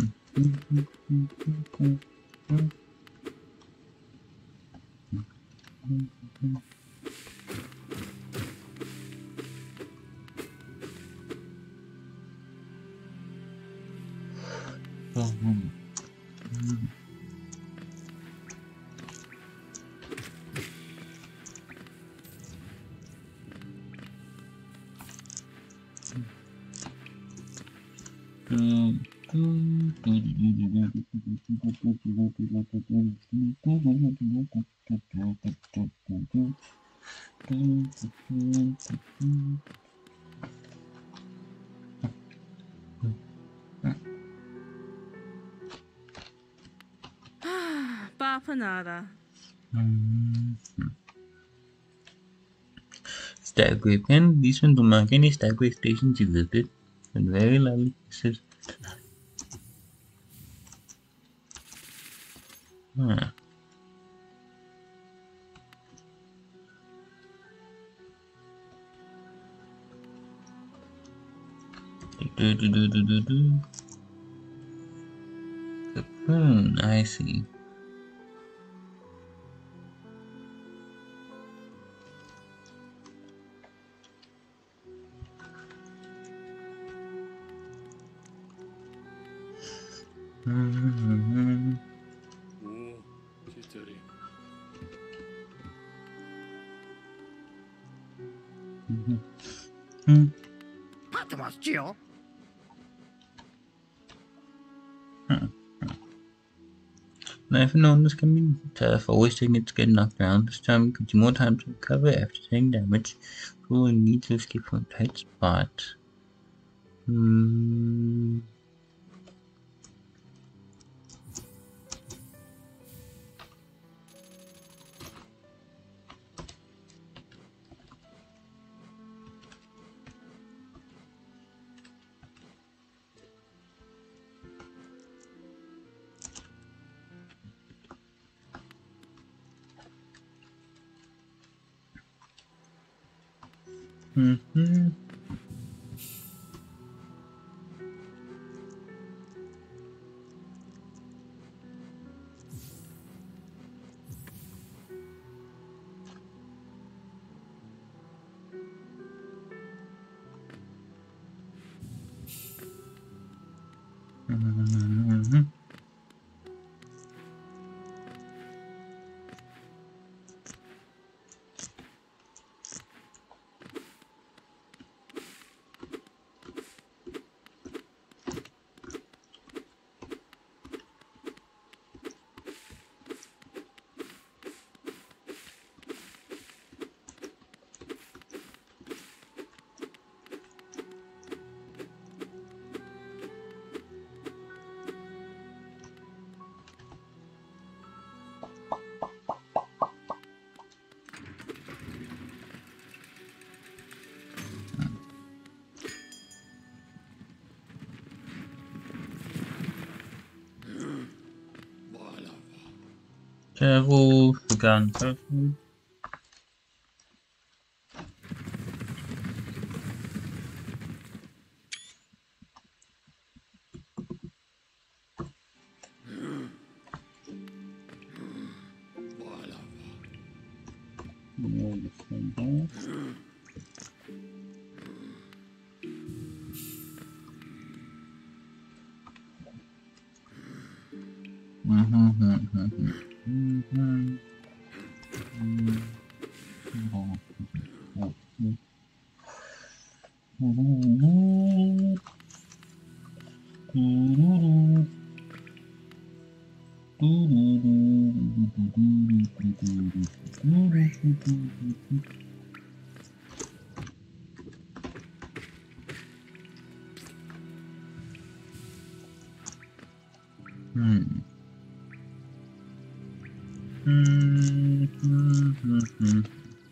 Bapanada.
Stagway Pen. These ones do mark any Stagway stations you visit. And very lovely places. Huh. Do, do, do, do, do, do. Cocoon, I see. Mm-hmm.
오, 뒷자리.
Mm-hmm.
맞죠?
Now, if known this can be tough, always taking it to get knocked down. This time gives you more time to recover after taking damage. Who will need to escape from a tight spot? Hmm. Mm-hmm. Devil, forgotten person.
Voilà.
No, this one don't. Mm-hmm, mm-hmm, mm-hmm. Hmm. Hmm. Hmm. Hmm. Hmm.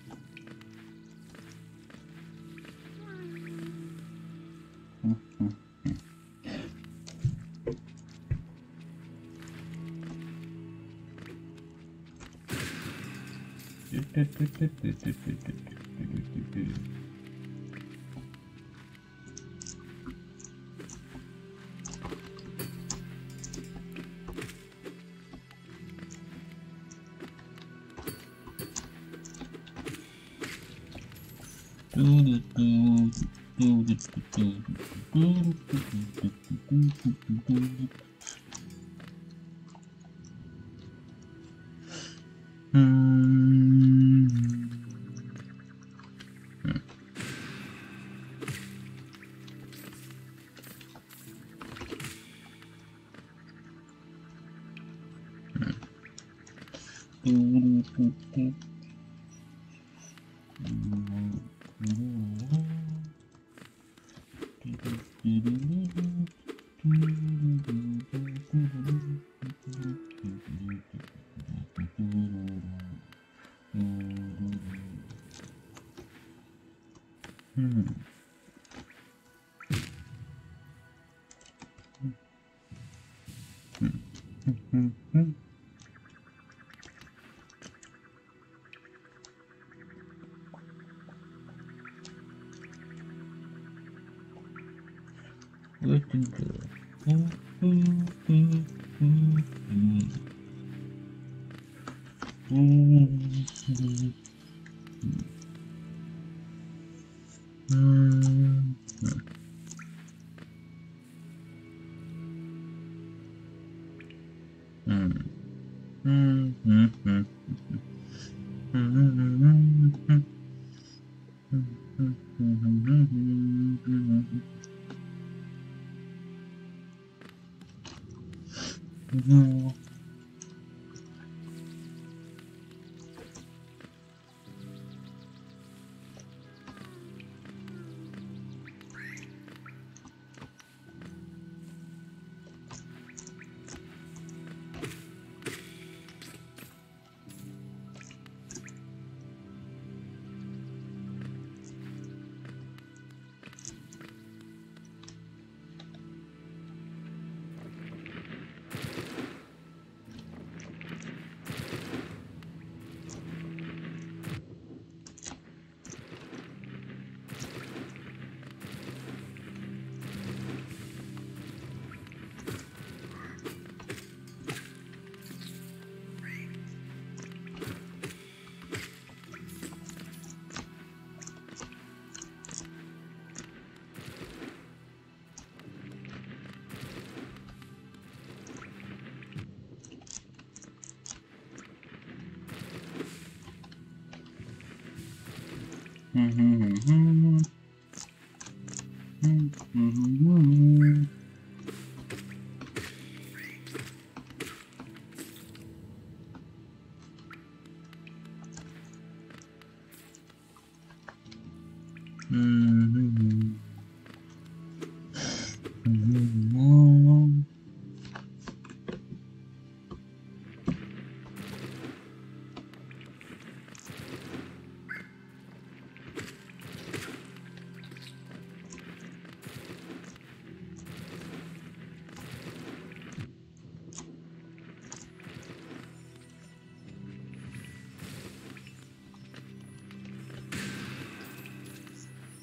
What to do? Hmm. Hmm. Hmm. Hmm. Hmm. Hmm.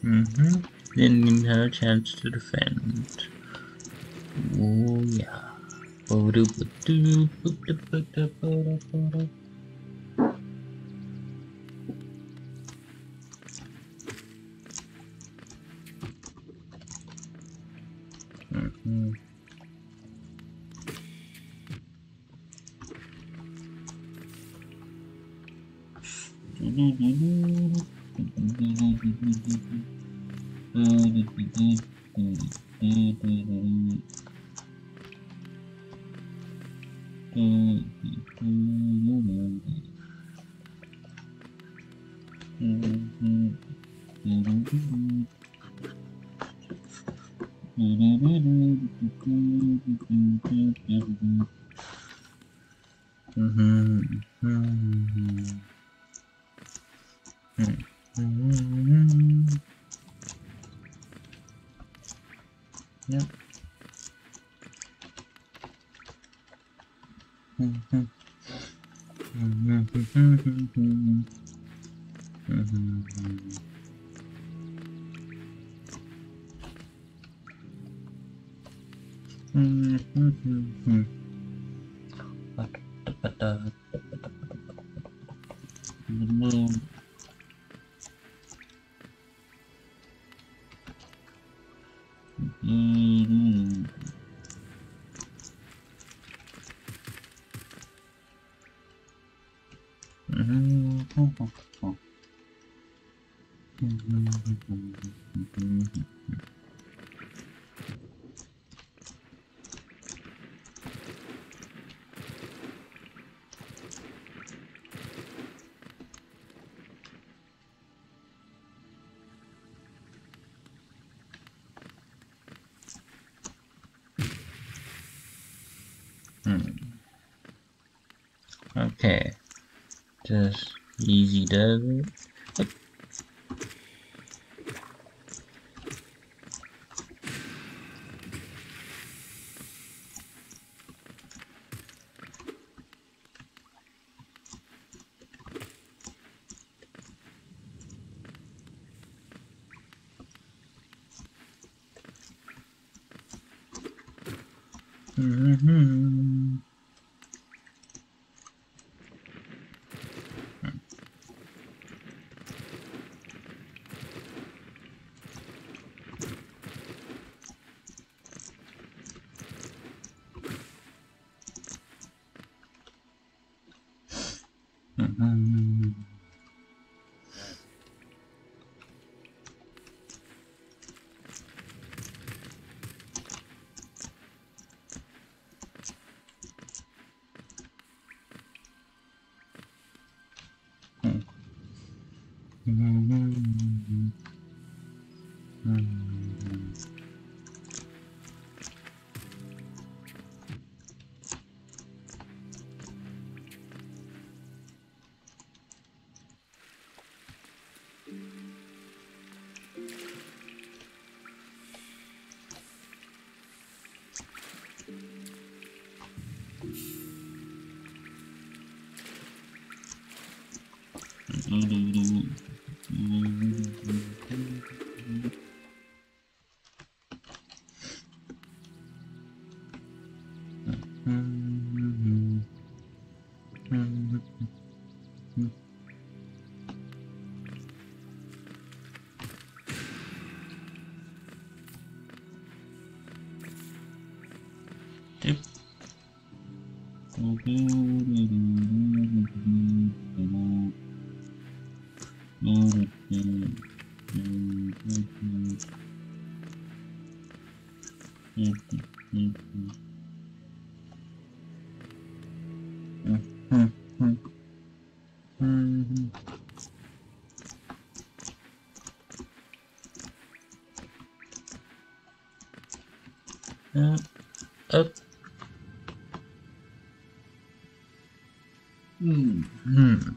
Mm-hmm. Didn't even have a chance to defend. Oh yeah. Mm-hmm. Yep. Okay, just easy does it. Mm-hmm. Mm-hmm. Mm-hmm. Mm-hmm. Uh, up. Mm-hmm.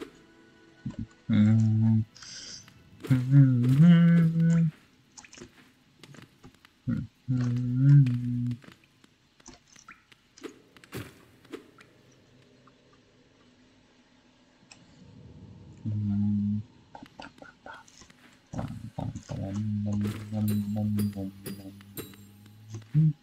Mm-hmm. Nom, nom, nom, nom. Hmm.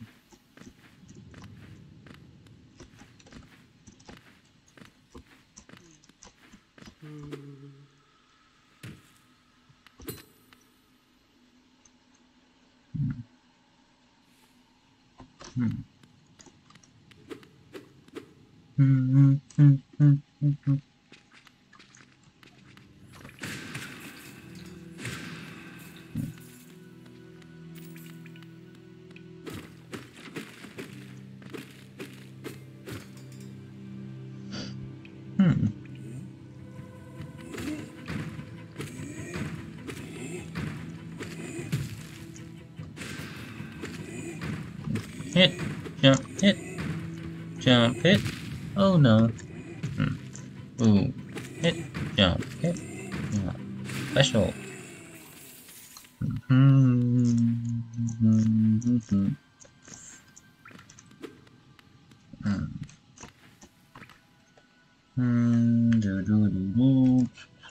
Hmm. Hmm, hmm, hmm, hmm, hmm. Hmm. Hit, jump, hit, jump, hit. Oh no. Hmm. Ooh. Hit, jump, hit, jump. Special. Hmm. Hmm. Hmm. Hmm. Hmm. Do do do do.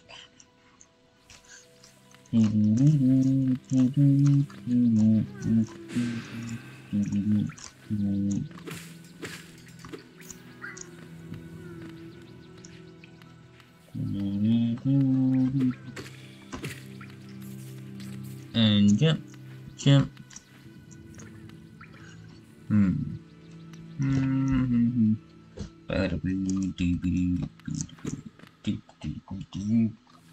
Do do do do do do do do do do. And jump, jump. Hmm. Hmm. Bada boo doo doo doo doo doo doo.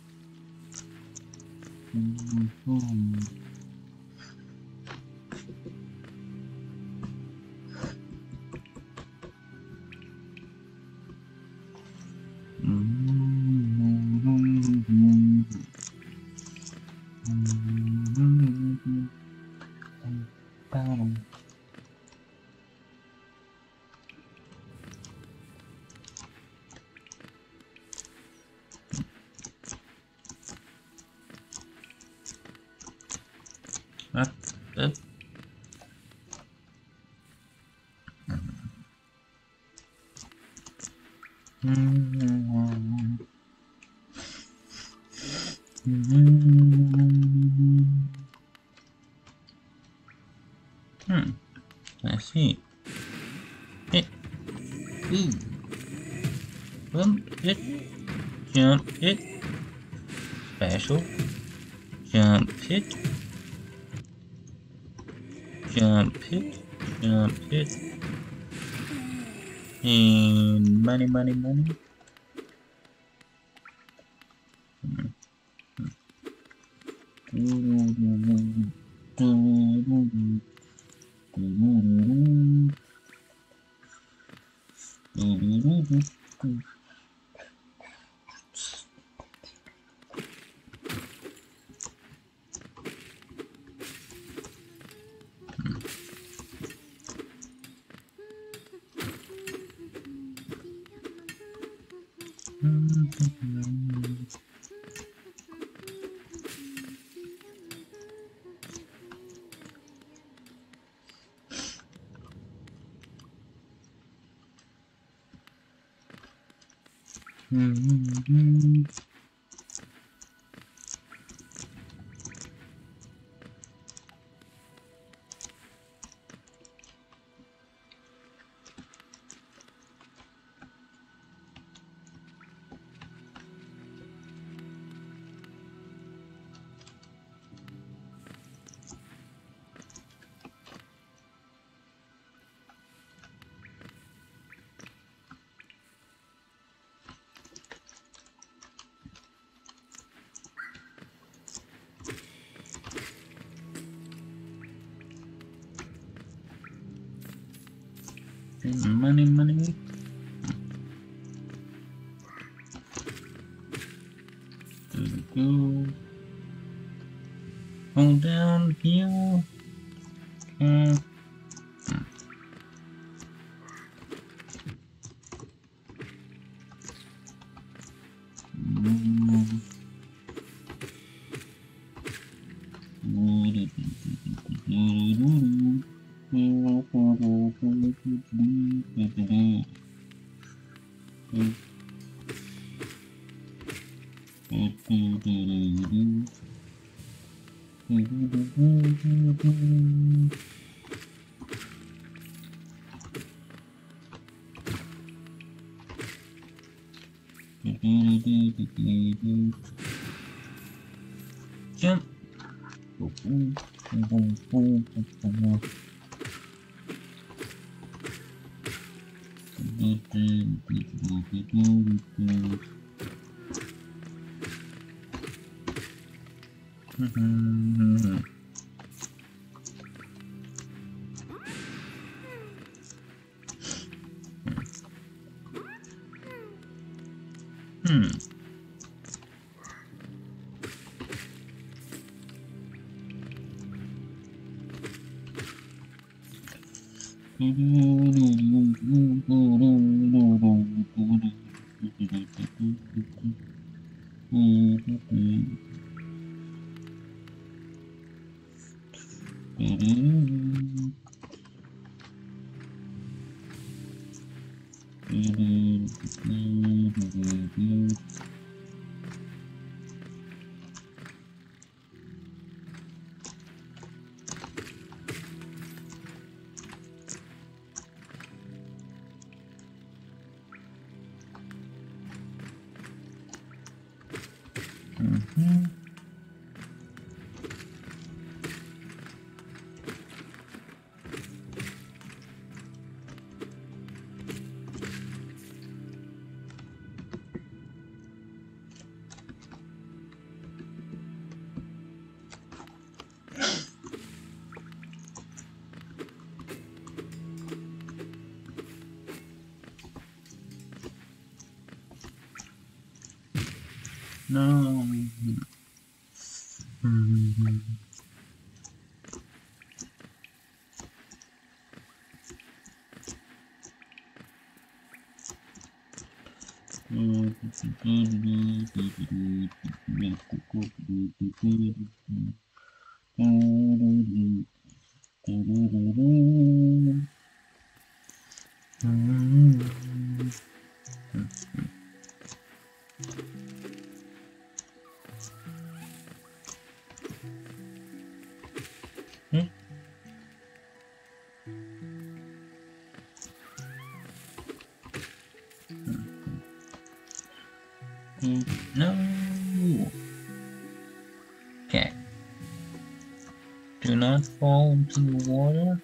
Hmm. Up, up. Hmm. Hmm. I see. Hit. Ooh. Bump it. Jump it. Special. Jump it. Jump it. Jump it. And money, money, money. Money, money. Go. Hold down here. Okay. Jump. Hmm. Mhm. No. Mhm. No. Okay. Do not fall into the water.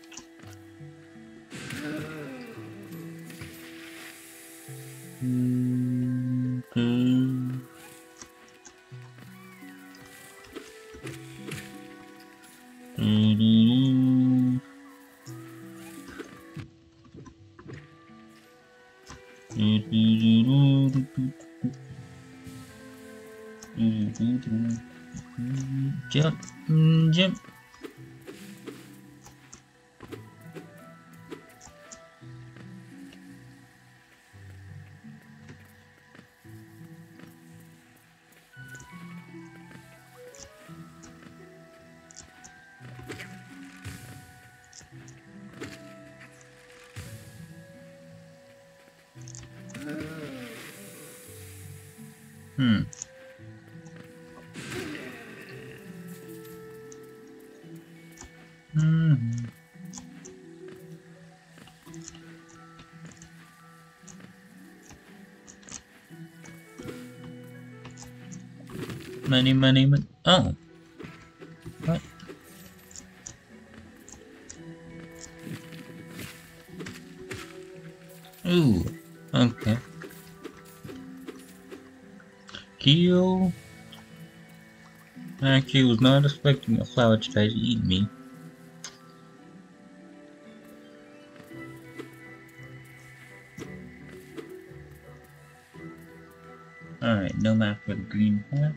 Okay. Jump, jump. Hmm. Hmm. Money, money, money. Oh. What? Ooh. Okay. Kill. Actually, was not expecting a flower to try to eat me. Alright, no map for the green path.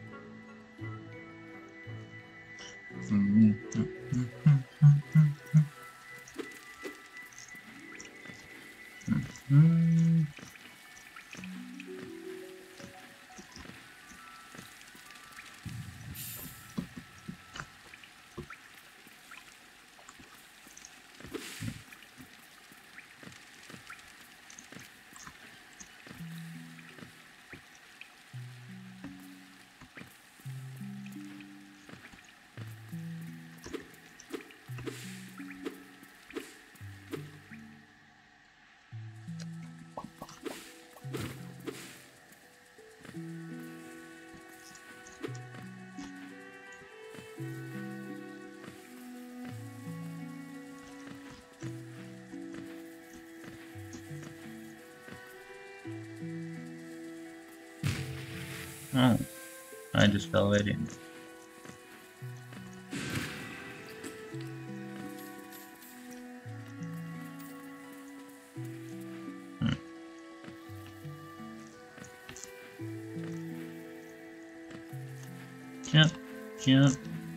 Hmm. Oh, I just fell right in. Hmm. Jump, jump.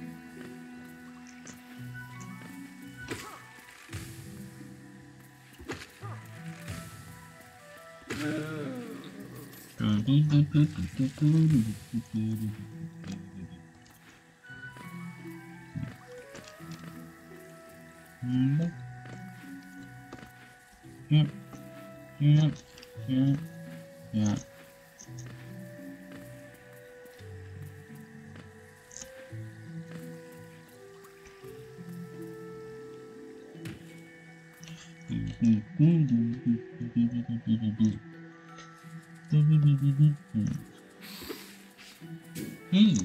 Jump, jump, jump, jump. Hey.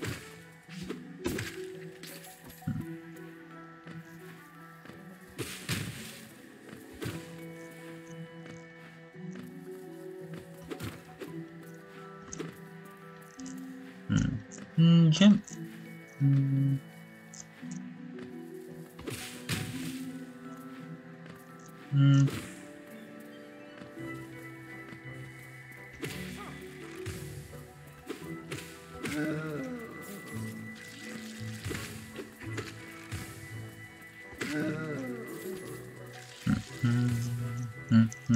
Hmm. Hmm, jump. Hmm. Hmm. Hmm. Hmm. Hmm.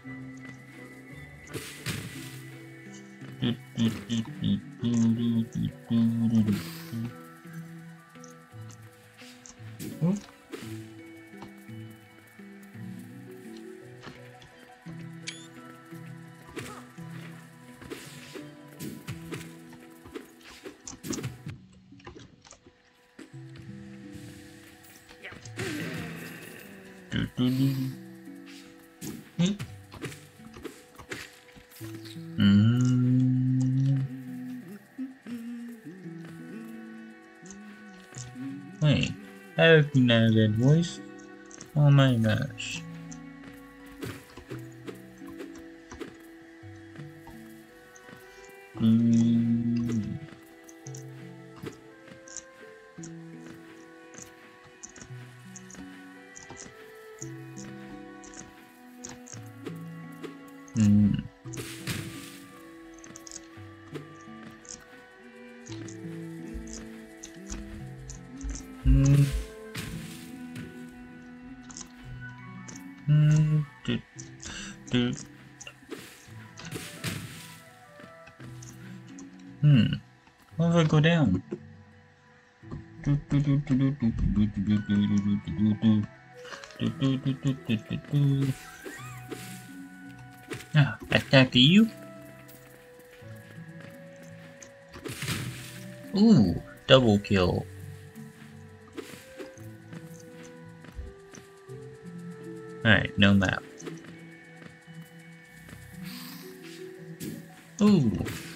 Oh. Hey. Hmm. Hey, I recognize that voice. Oh my gosh. Mm. Mm. Mm. Mm. Do, do. Hmm. What if I go down? Do, do, do, do, do, do, do, do, do, do, do, do, do, do. Do, do, do, do, do, do, do. Ah, attack you. Ooh, double kill. Alright, no map. Ooh.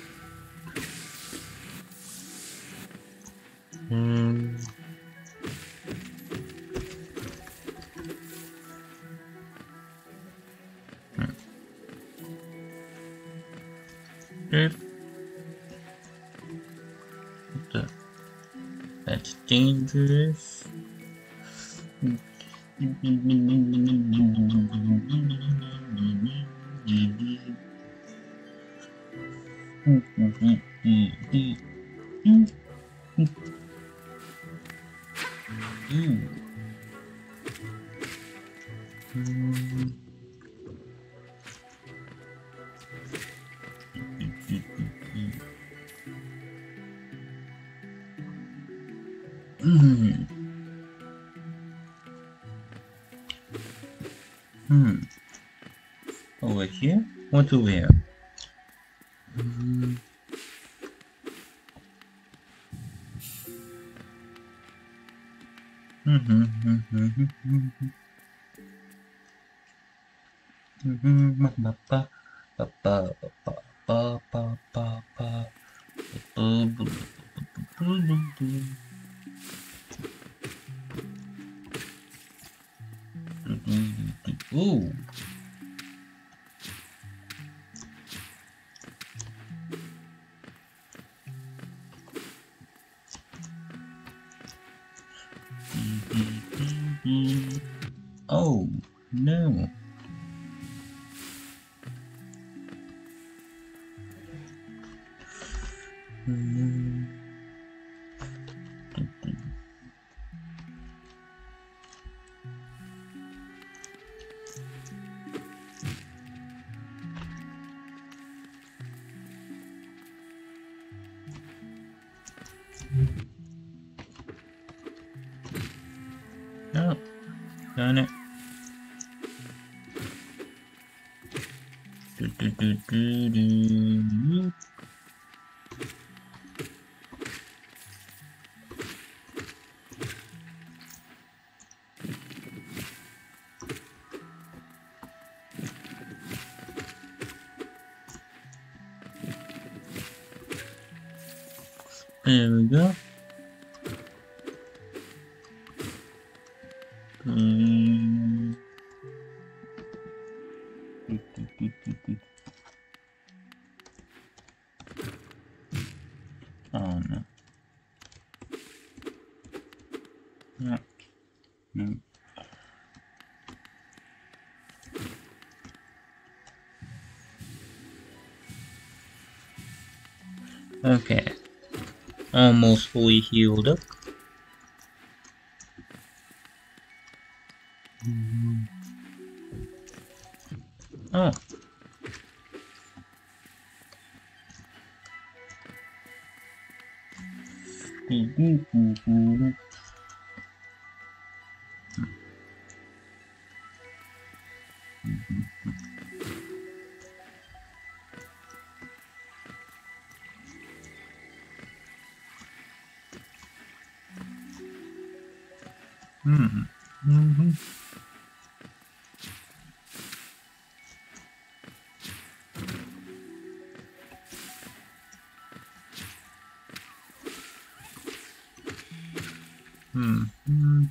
Hmm. Hmm. Derp. What the- That's dangerous. Hmm. Hmm. Over here? What's over here? Hmm. Hmm. Hmm. Hmm. Hmm. Hmm. Hmm. Ba ba ba ba ba ba ba ba ba. Ooh. Oh, no. Oh, darn it. Do, do, do, do, do. There we go. Um, do, do, do, do, do. Oh no. No. No. Okay. Almost fully healed up. Oh. Hmm. Mm-hmm. Hmm. Hmm.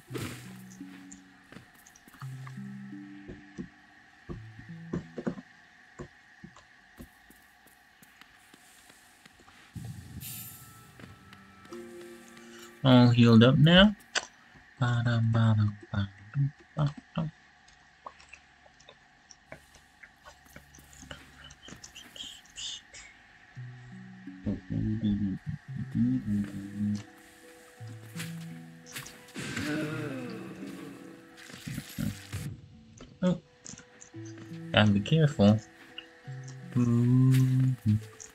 All healed up now. Ba-dum, ba-dum, ba-dum, ba-dum. Oh, gotta be careful. Mm-hmm.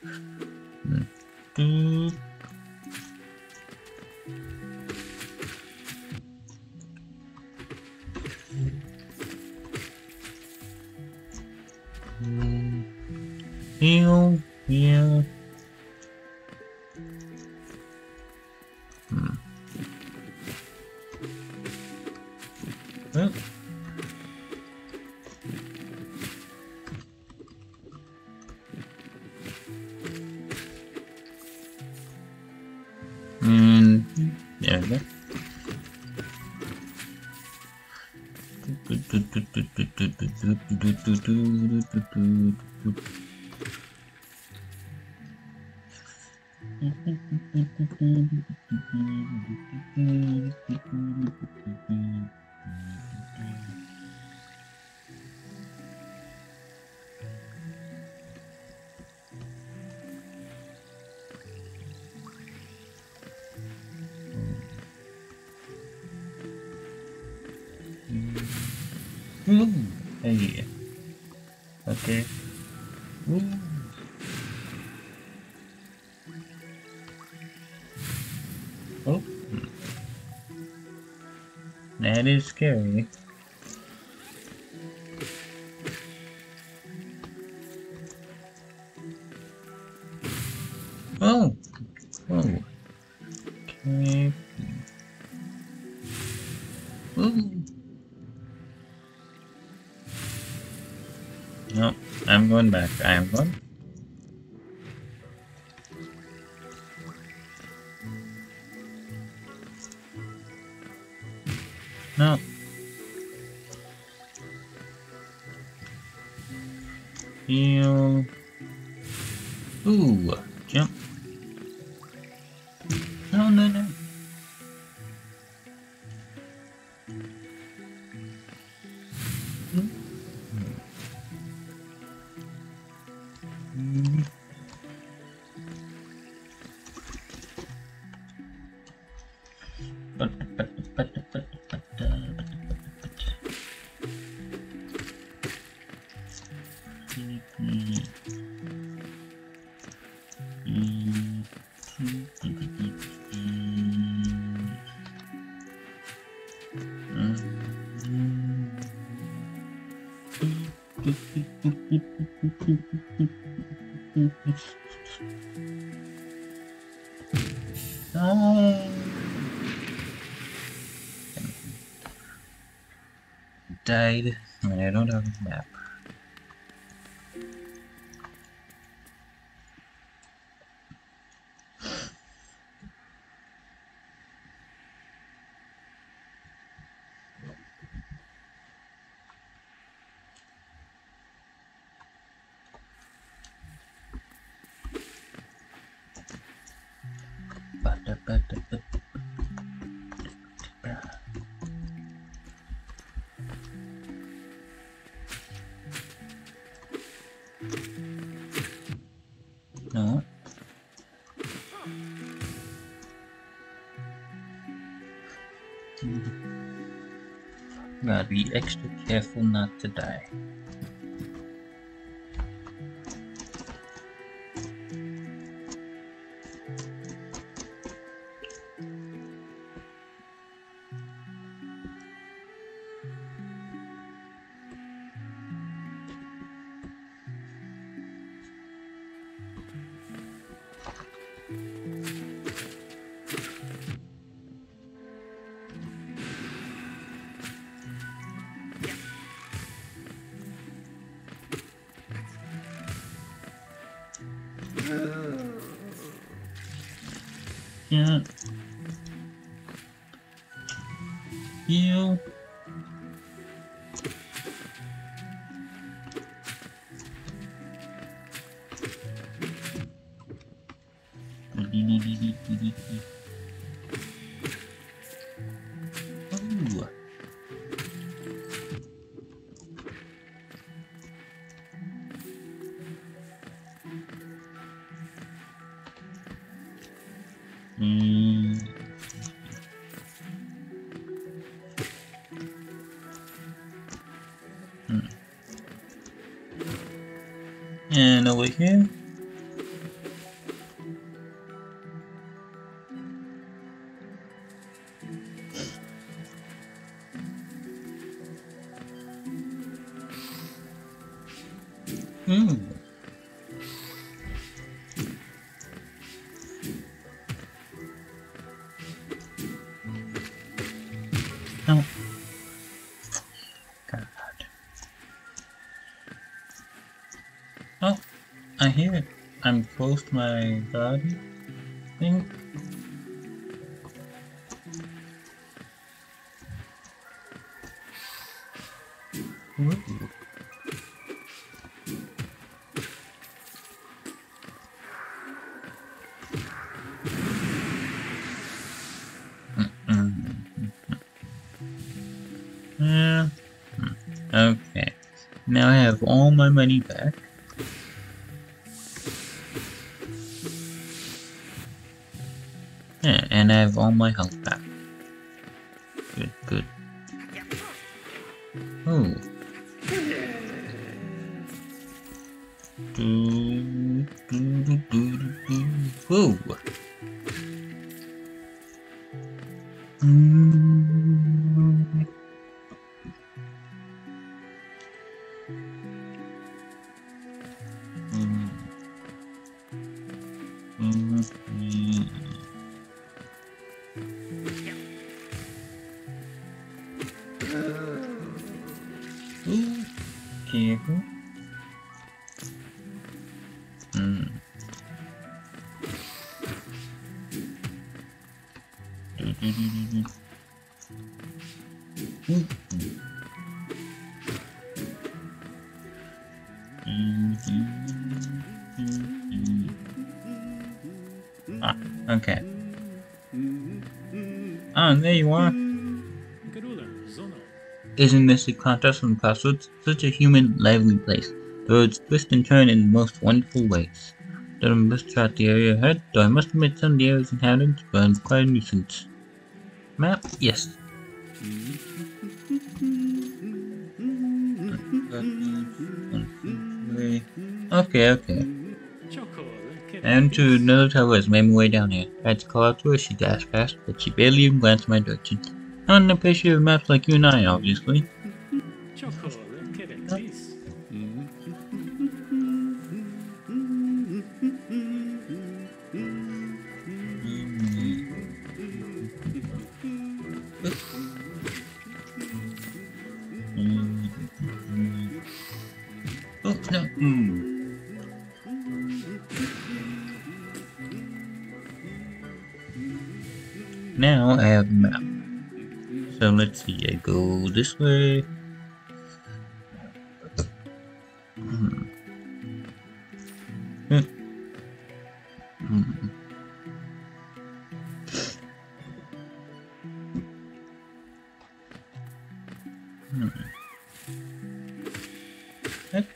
Mm-hmm. Heal, heal. Hmm. Oh. And there we go. Ooh, hey. Okay. Ooh. Oh. That is scary. Oh. Oh. Okay. Ooh. No, I'm going back. I am going. No. Heal. Ooh. Jump. No, no, no. No. Died, and I don't have a map. No. Gotta be extra careful not to die. Yeah. Heal. Ooh. Mm. Mm. And over here. Hmm. Oh. God. Oh, I hear it. I'm close to my body. I think. Ooh. Yeah. Okay. Now I have all my money back. Yeah, and I have all my health back. Good, good. Oh. Do, do, do, do, do. Whoa. Mm. Mm. Mm. Mm. Ooh, careful. Mm. Do, do, do, do, do. Ooh. Mm, mm, mm, mm. Ah, okay. Ah, there you are. Isn't this a contrast from Crossroads? Such a human, lively place. The roads twist and turn in the most wonderful ways. Don't I must throughout the area ahead, though I must admit some of the area's inhabitants burn quite a nuisance. Map? Yes. Okay, okay. And to another travelers made my way down here. Tried to call out to her, she dashed past, but she barely even glanced in my direction. Not an appreciative of maps like you and I, obviously. Oh, no. Hmm. Now I have a map. So let's see, I go this way. Hmm. Hmm. Hmm. Hmm. Heck.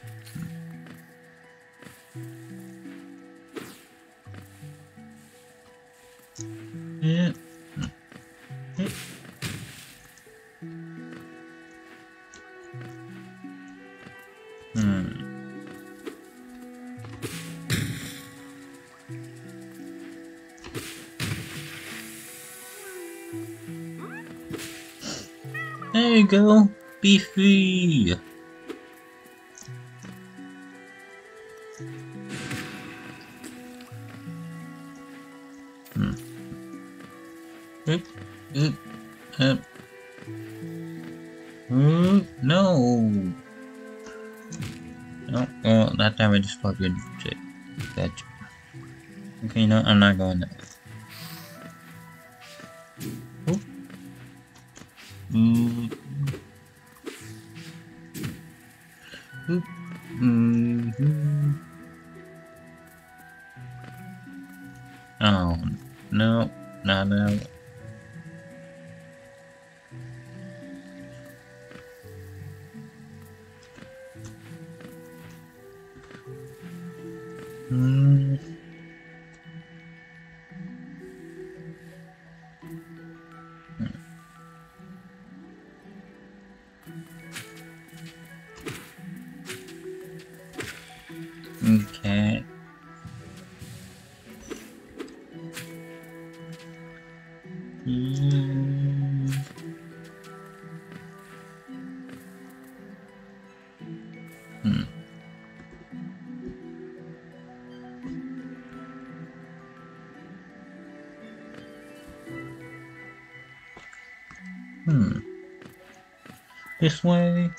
Yeah. Hmm. Hmm. There you go. Be free. Hmm. Oop. Oop. Oop. Oop. No. No. Well, that time I just plugged in shit. Gotcha. Okay, no, I'm not going that way. Oop. Mm. Oop. Mm-hmm. Oh, no, not now. Mm. Okay. Mm. Hmm. Hmm. This way.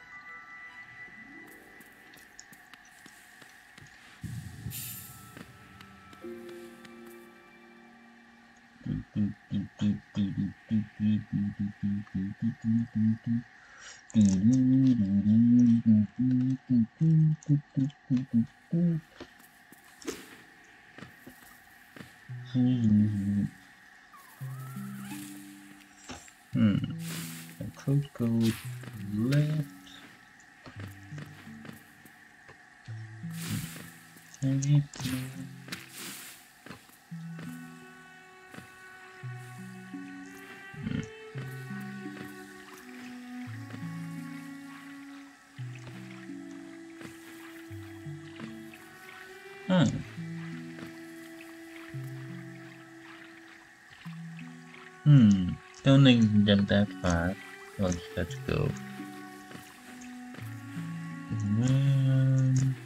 Hmm. I could go left. Maybe. Oh. Hmm. Don't think you can jump that far. I'll just have to go. Um,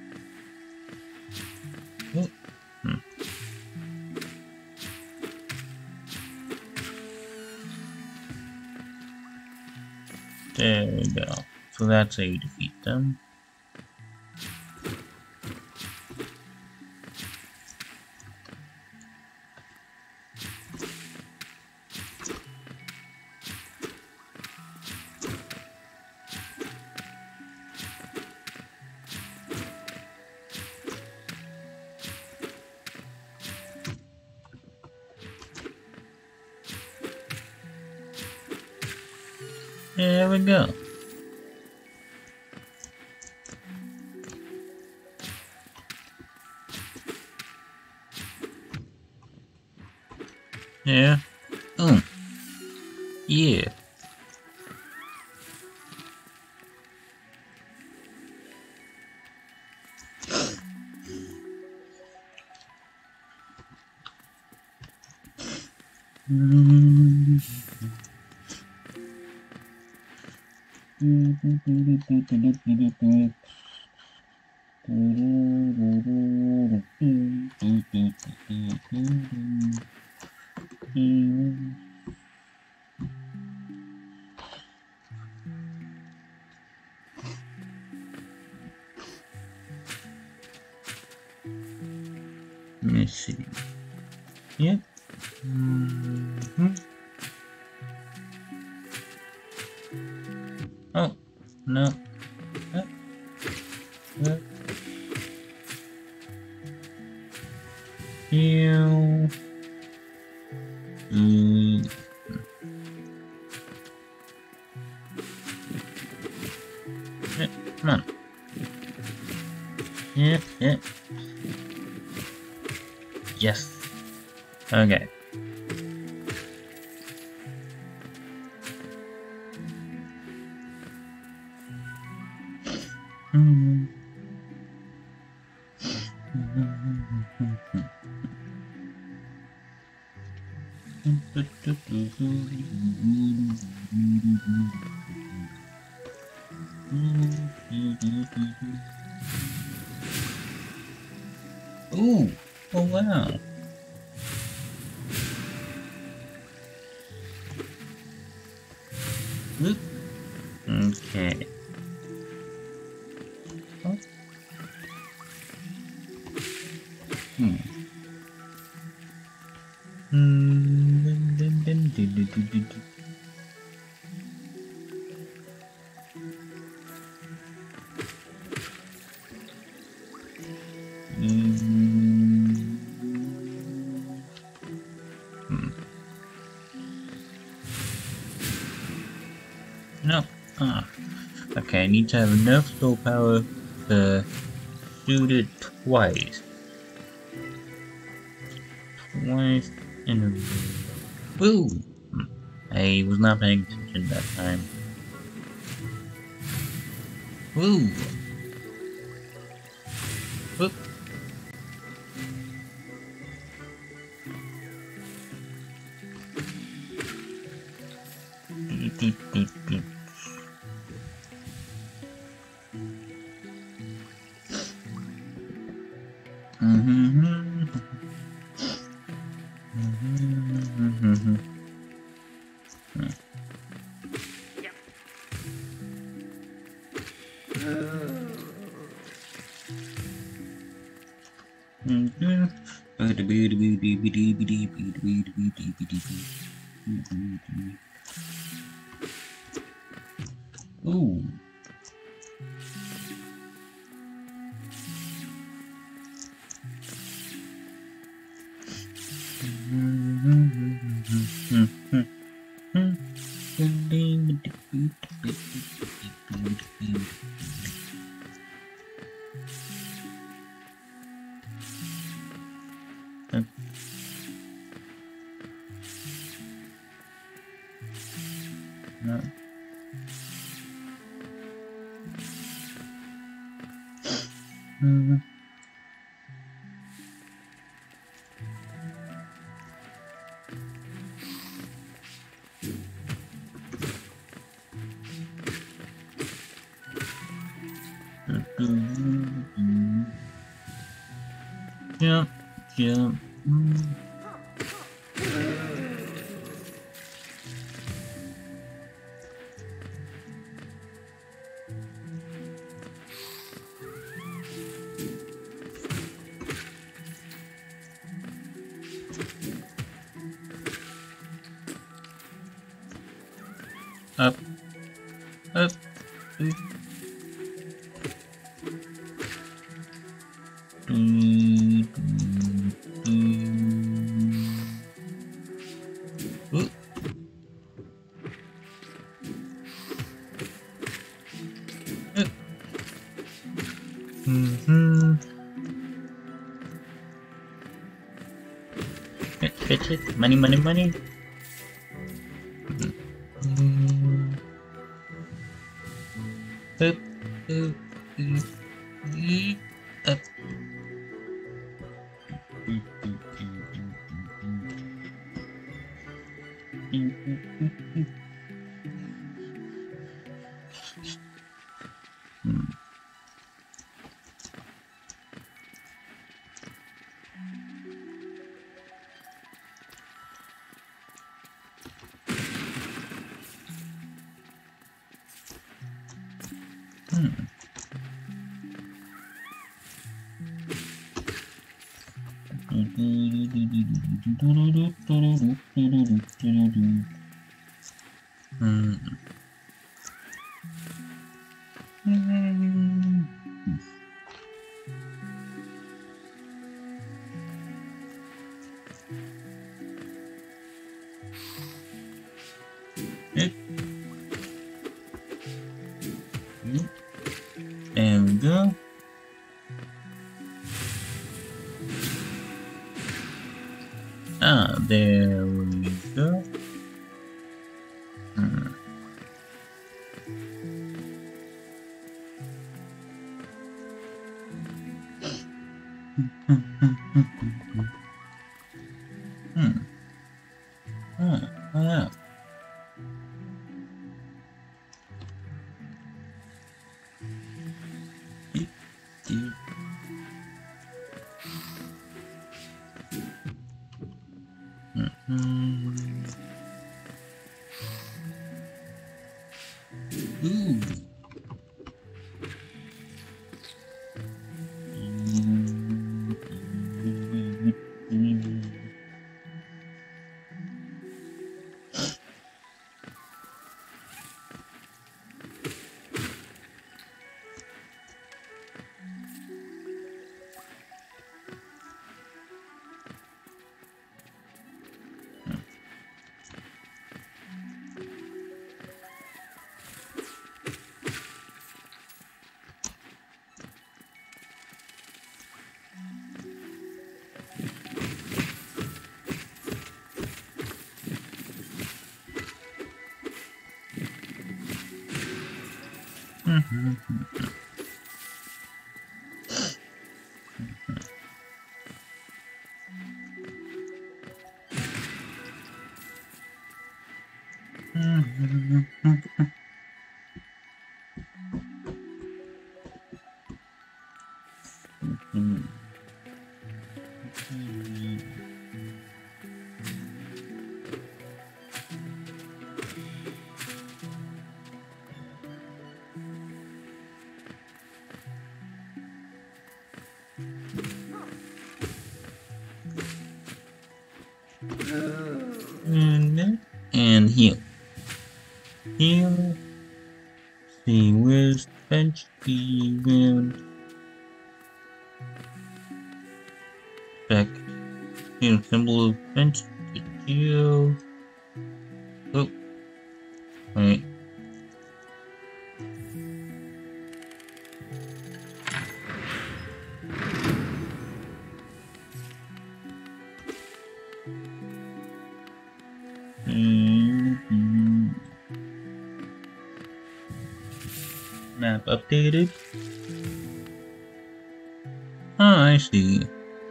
oh. Hmm. There we go. So that's how you defeat them. There we go. Yeah. Oh. Yeah. Let me see. Yep. Mm-hmm. Oh, no. Uh, uh. Ew. Mm. Yeah, come on. Yeah, yeah. Yes. Okay. Mm. Ooh! Oh wow! Whoop. Okay. Oh. Hmm. Hmm. Dun, dun, dun, dun, dun, dun, dun, dun. Mm. Hmm. No. Ah. Okay, I need to have enough soul power to shoot it twice. Twice in a row. Woo! Hmm. I was not paying attention that time. Woo! Whoop! Do, do, do, do. Mm-hmm. Mm-hmm. Ooh. No. Mm. Jump, jump. Mm. Up, up, oop. Doo, doo, doo. Oop. Oop. Mm-hmm. Fetch it, money, money, money. Mm. Up, up, up, up. Hmm. Hmm. Hmm. It, it, there we go. Ah, there we go. Hmm. Hmm. Ah, ah. It, it. Hmm. Ooh. And then, and heal. Heal. See where's bench even. Back. Heal symbol of bench to heal. Oh. Wait. Mm-hmm. Map updated. Oh, I see.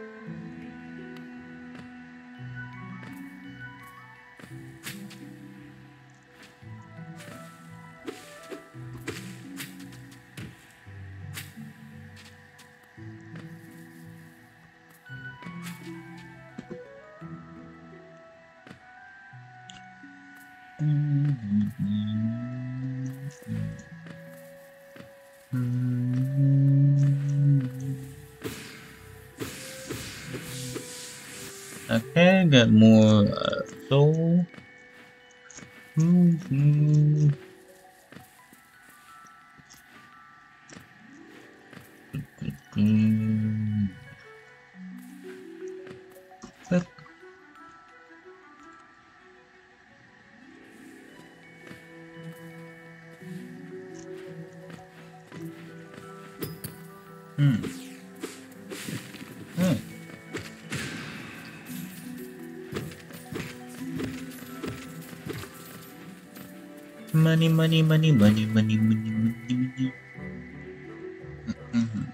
Okay, got more uh, soul. Mm-hmm. Mm. But, hmm. Hmm. Money, money, money, money, money, money, money, money. Mm-hmm.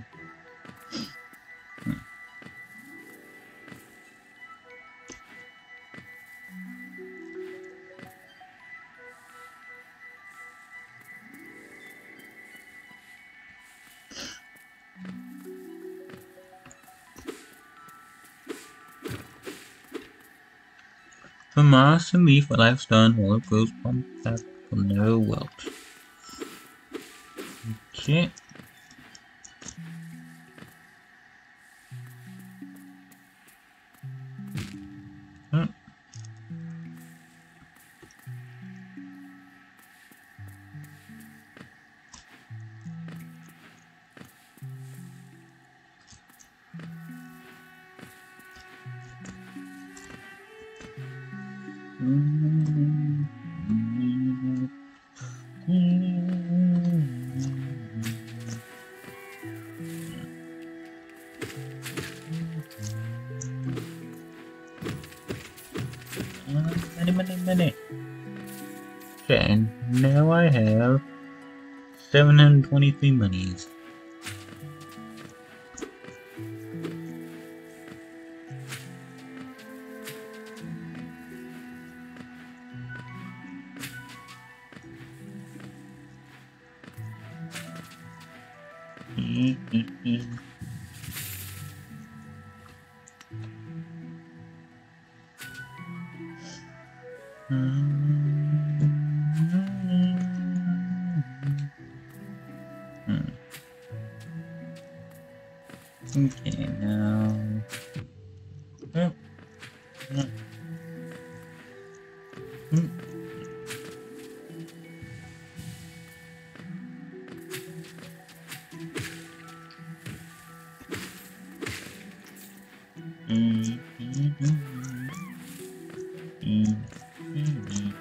From Mars to me for life's done, while it grows pump back will never wilt. Okay. Hmm. Money, money, money. Okay, and now I have seven hundred twenty-three monies. Okay, now. Oh. No. Mm. Mm, mm, mm, mm, mm,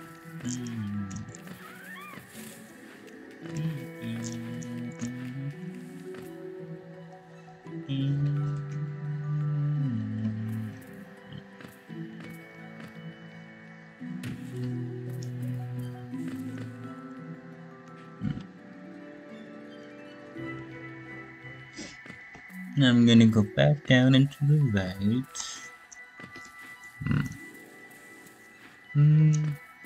I'm gonna go back down into the right. Hmm. Hmm.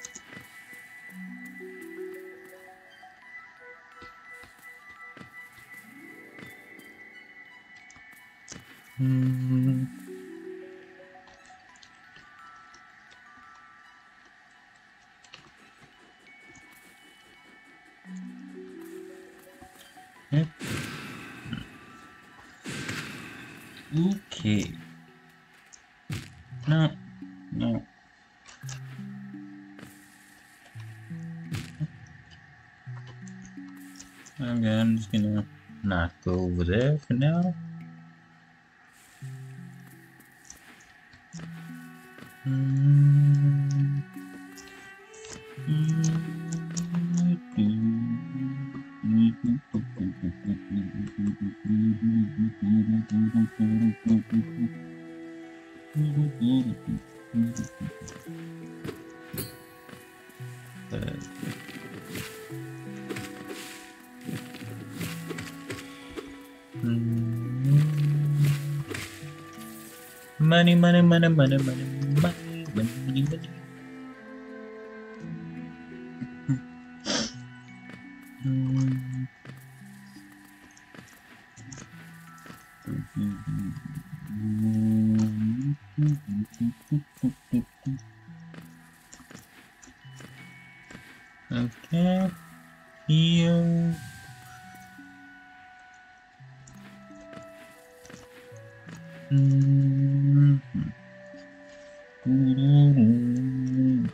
Hmm. Yep. Okay. No. No. Okay, I'm just gonna not go over there for now. Mm. Money, money, money, money, money, money, money, money, money. Okay, here. Mm-hmm. Mm-hmm.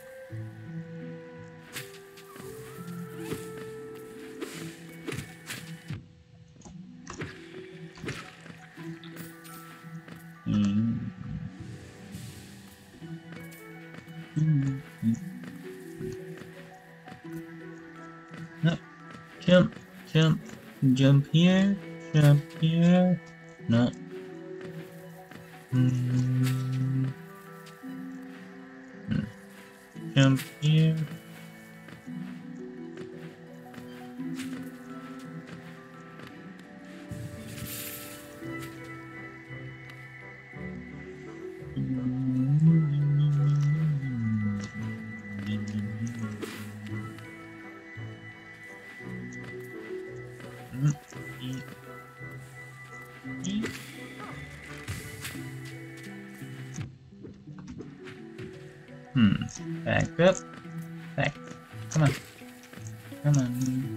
No, jump, jump, jump here, jump here. No. Mm. Jump here. Back up. Back. Come on. Come on.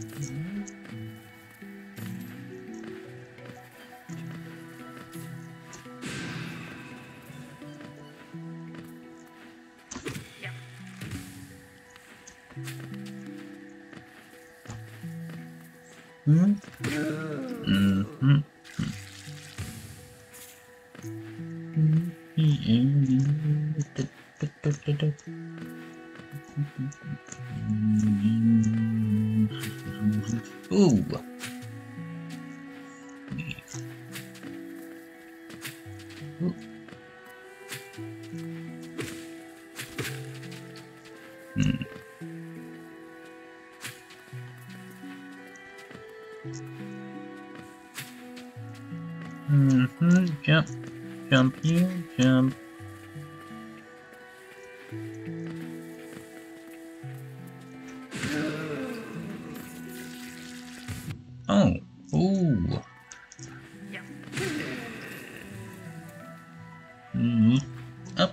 Hmm? Mm-hmm. Ooh. Ooh. Hmm. Mm-hmm. Jump. Jump you. Jump. Oh. Ooh. Mm. Up.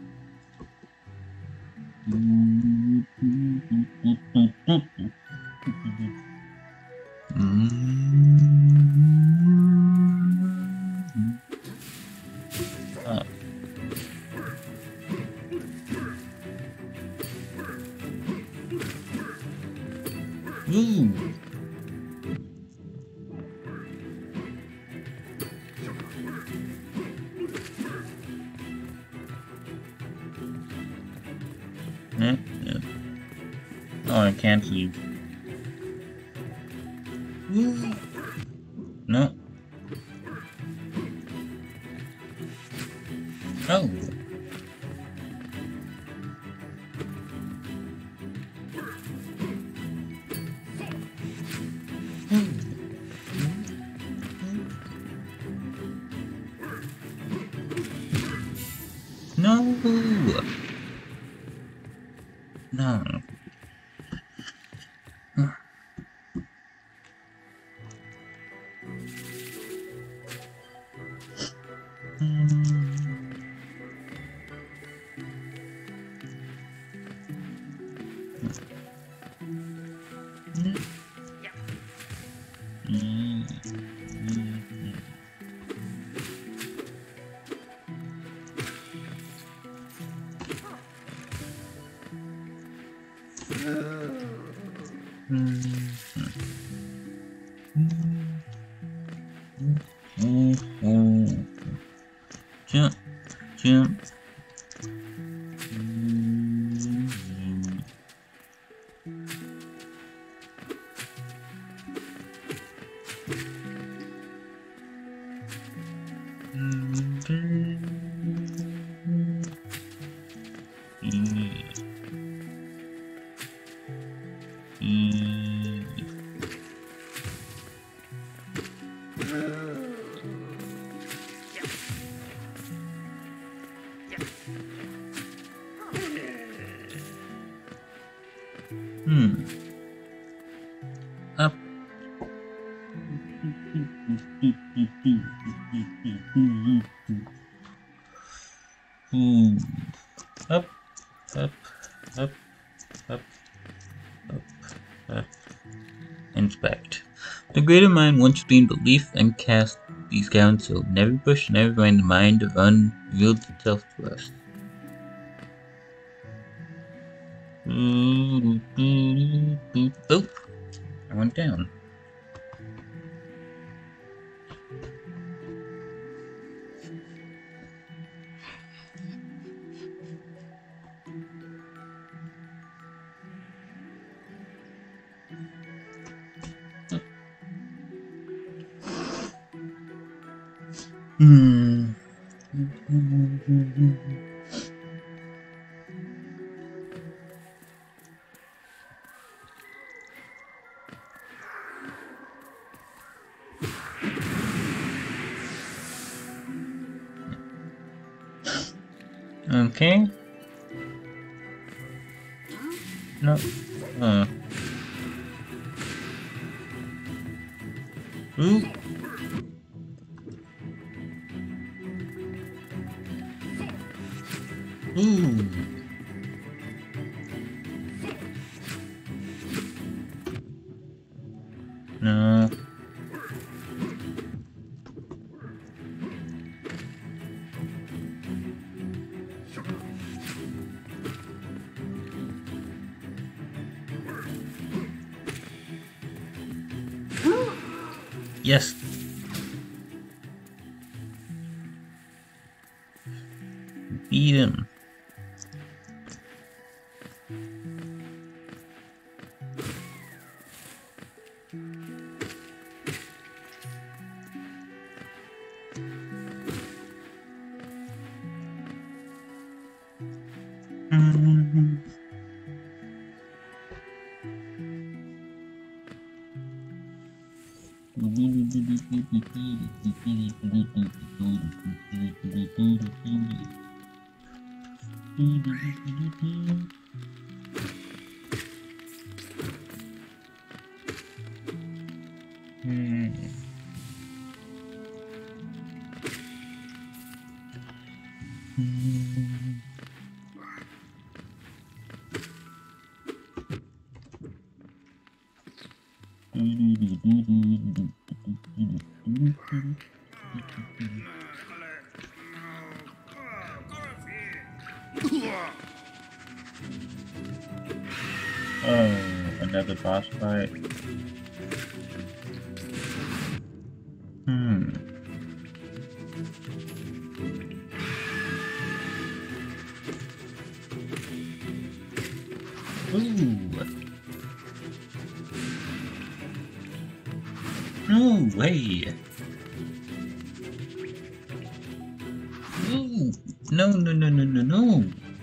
Mm. Up. Ooh. Yeah, yeah. Oh, I can't leave. Ooh. No. Oh. No. No. Jump, jump. Hmm. Up. Hmm. Up, up, up, up, up, up. Inspect. The greater mind wants to gain belief and cast these counsel. Never push, never find the mind of unrevealed itself to us. Oh, I went down. Hmm. Okay. No. Uh. Ooh. Ooh. No. Yes. Beat him. Mm-hmm. Oh, another boss fight. Hmm. Ooh. No way. Ooh. No, no, no, no, no, no.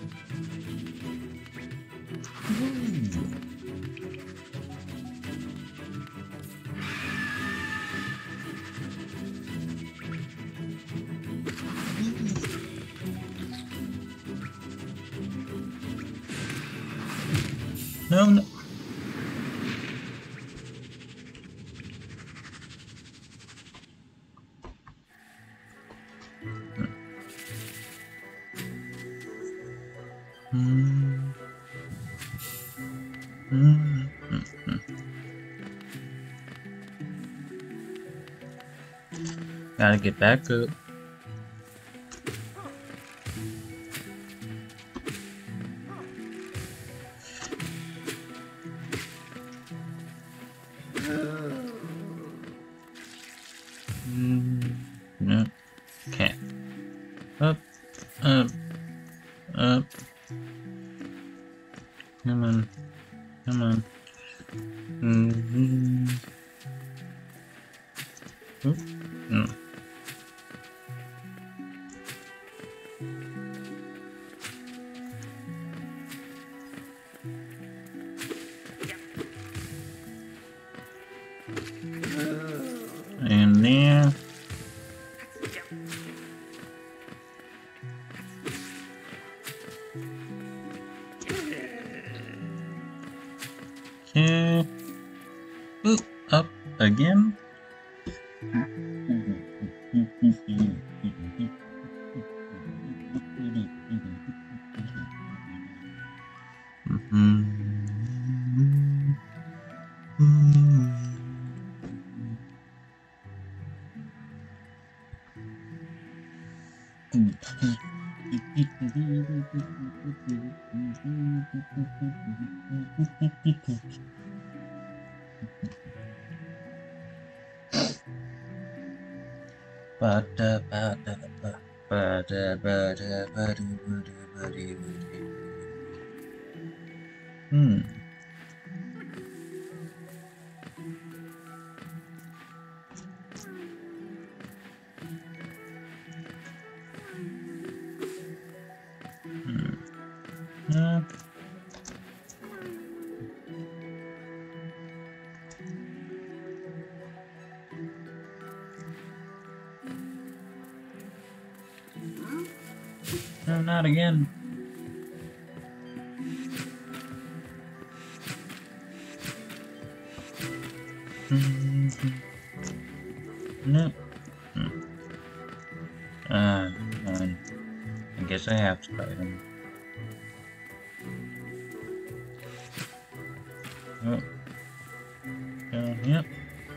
No, no. Hmm. Hmm. Hmm. Gotta get back up. Mm, no. Okay. Up, up, up. Come on. Come on. Mm-hmm. Oop. No. And there. Okay. Oop. Up again. Ba-da, ba-da, ba, ba-da, ba-da, ba-da, ba-da, ba-da, ba-da. Hmm. Hmm. Uh, no, not again. Mm-hmm. No. Hmm. Uh, fine. I guess I have to fight him. Oh. Uh, yep.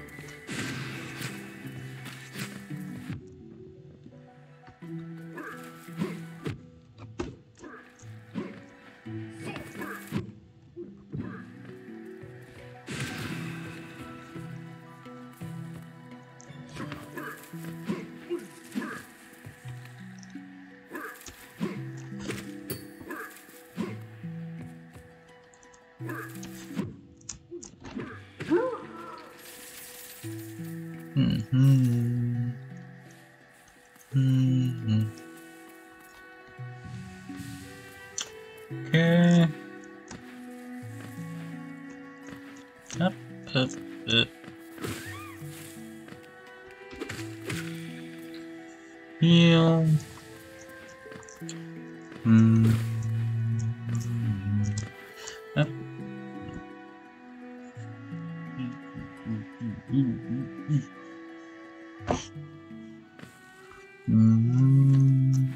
Mm-hmm. Mm-hmm. Okay. Up, up, up. Heal. Mm. Up. Mm.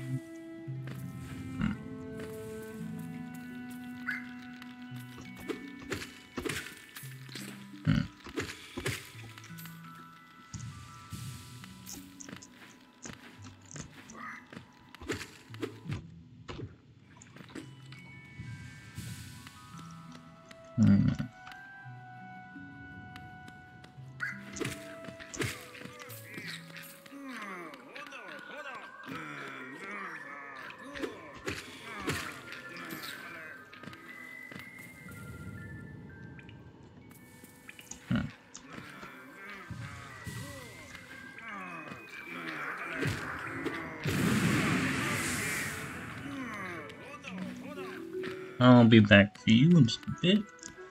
Mm. I'll be back for you in just a bit.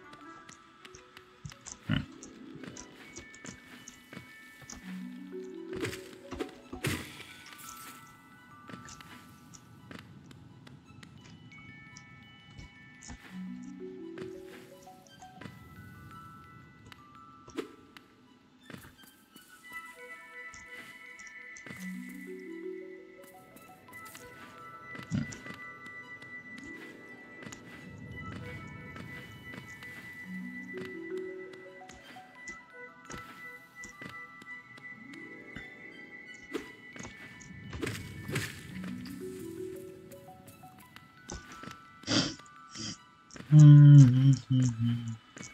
Mm-hmm.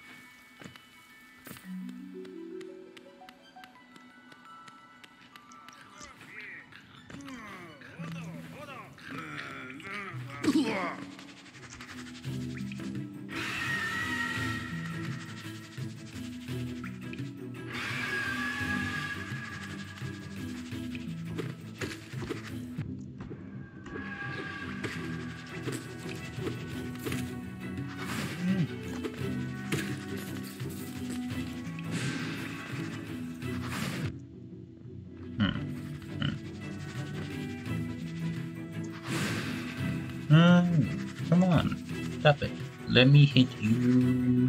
Mm, come on, stop it. Let me hit you.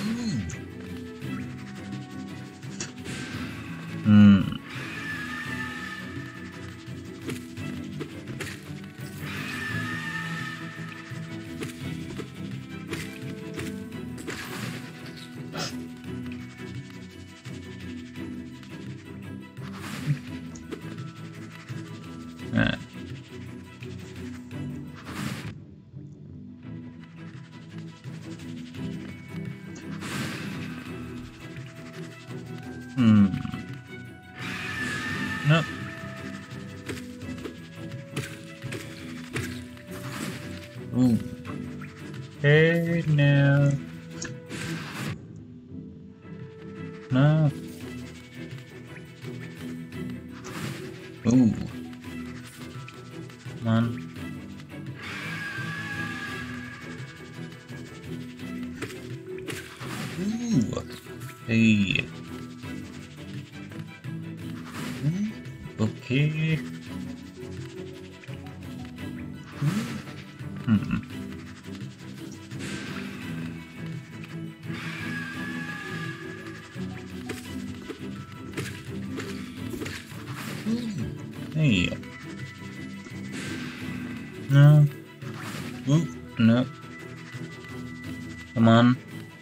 Hmm. Ah. Hmm. Nope. Ooh. Hey now. No. Ooh. Come on. Ooh. Hey. Okay. Hmm. Hey. No. Ooh. No. Come on.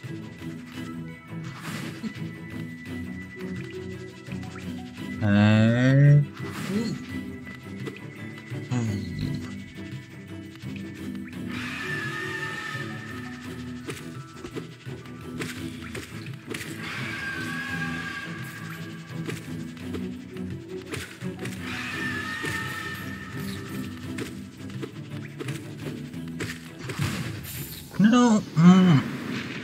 Hey. Ooh. No. Mm.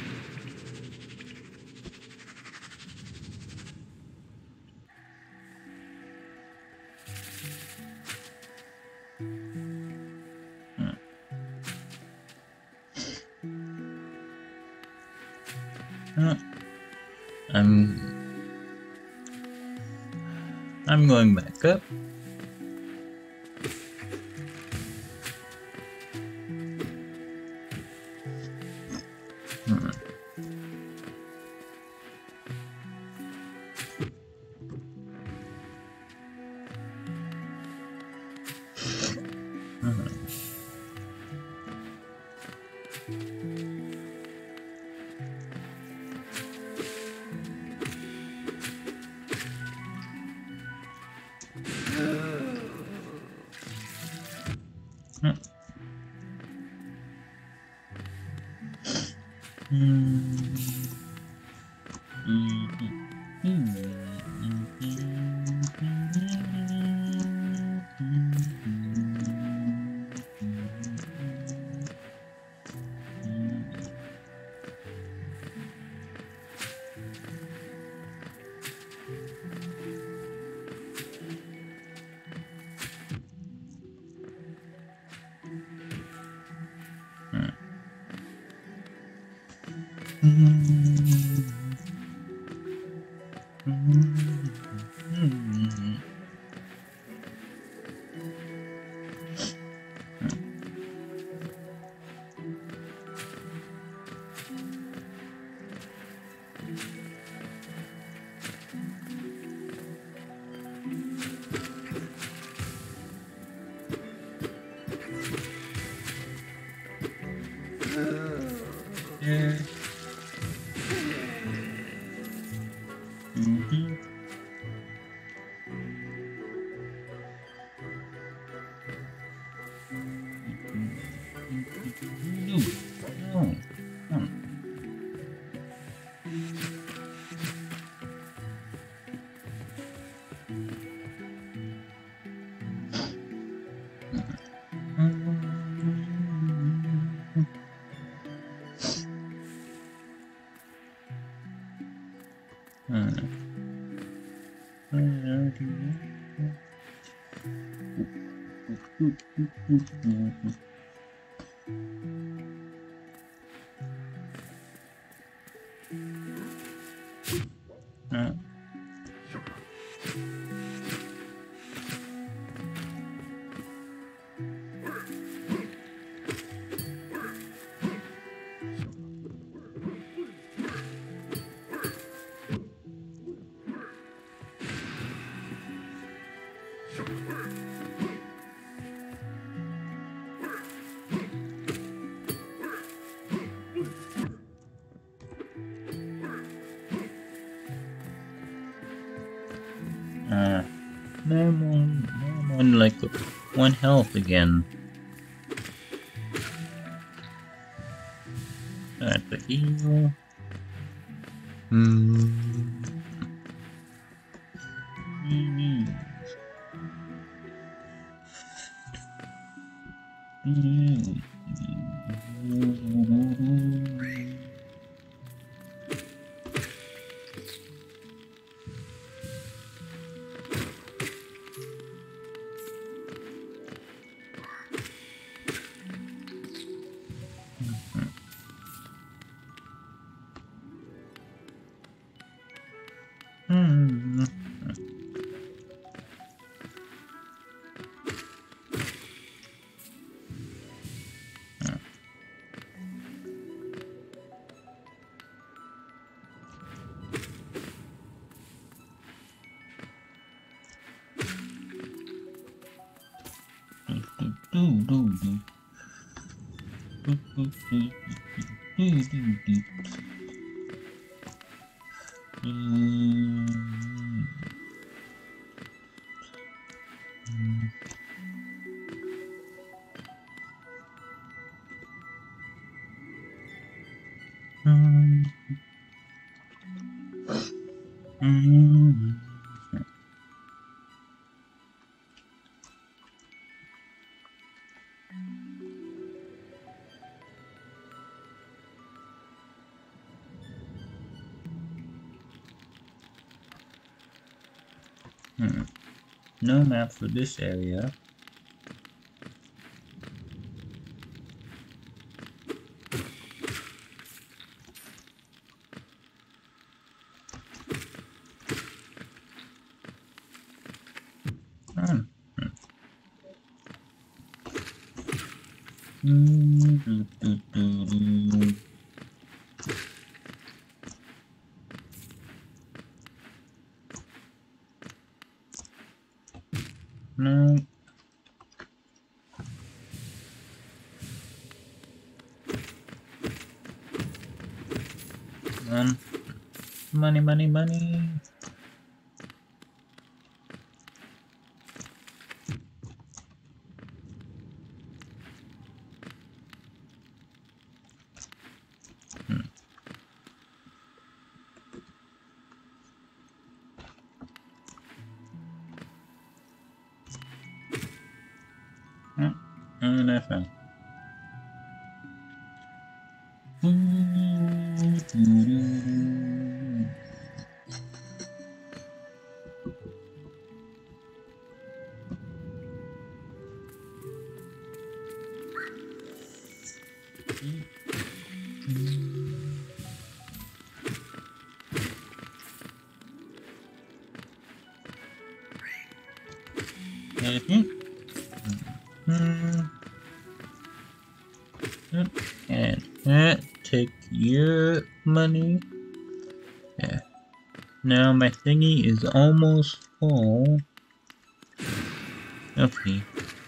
Uh, I'm I'm going back up. Hmm. Hmm. Hmm. Yeah. Mm-hmm. No. No. Hmm. Uh, uh, now I'm on, now I'm on like one health again. At the heal. Hmm. Hmm. Hmm. No map for this area. No. Um, money, money, money. Hmm. Hmm. And that's fine. And that, take your money. Yeah. Now my thingy is almost full. Okay.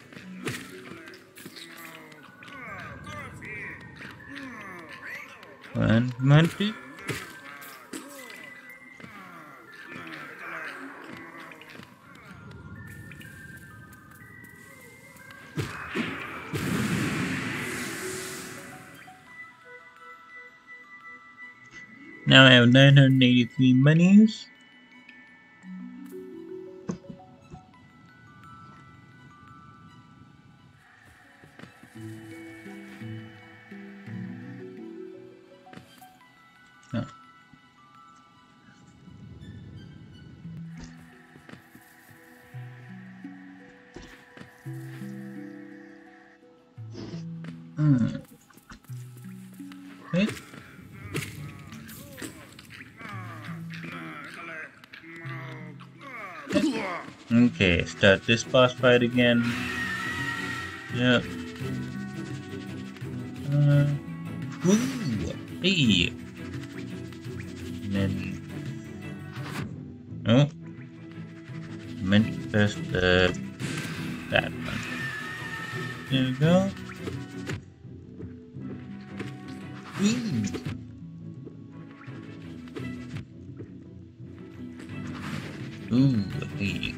One, one, two. Now I have nine hundred eighty-three monies. No. Hmm. Wait. Okay, start this boss fight again. Yep. Uh, ooh, hey. And then, oh, I meant to press the that one. There we go. Ooh. Ooh, hey.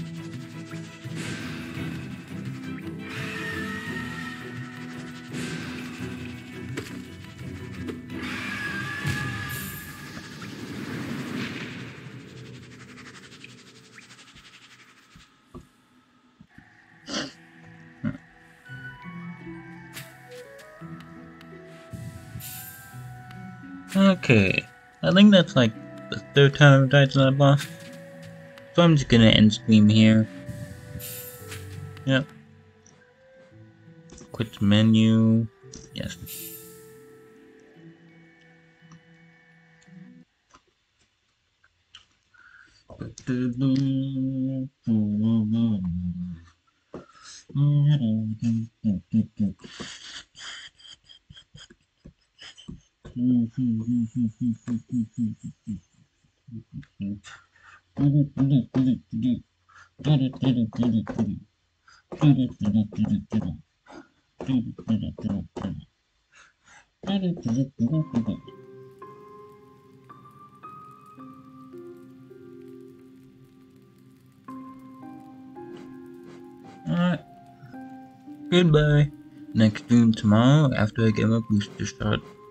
Okay, I think that's like the third time I've died to that boss. So I'm just gonna end stream here. Yep. Quit menu. Yes. Alright. Goodbye. Next stream tomorrow after I get my booster shot.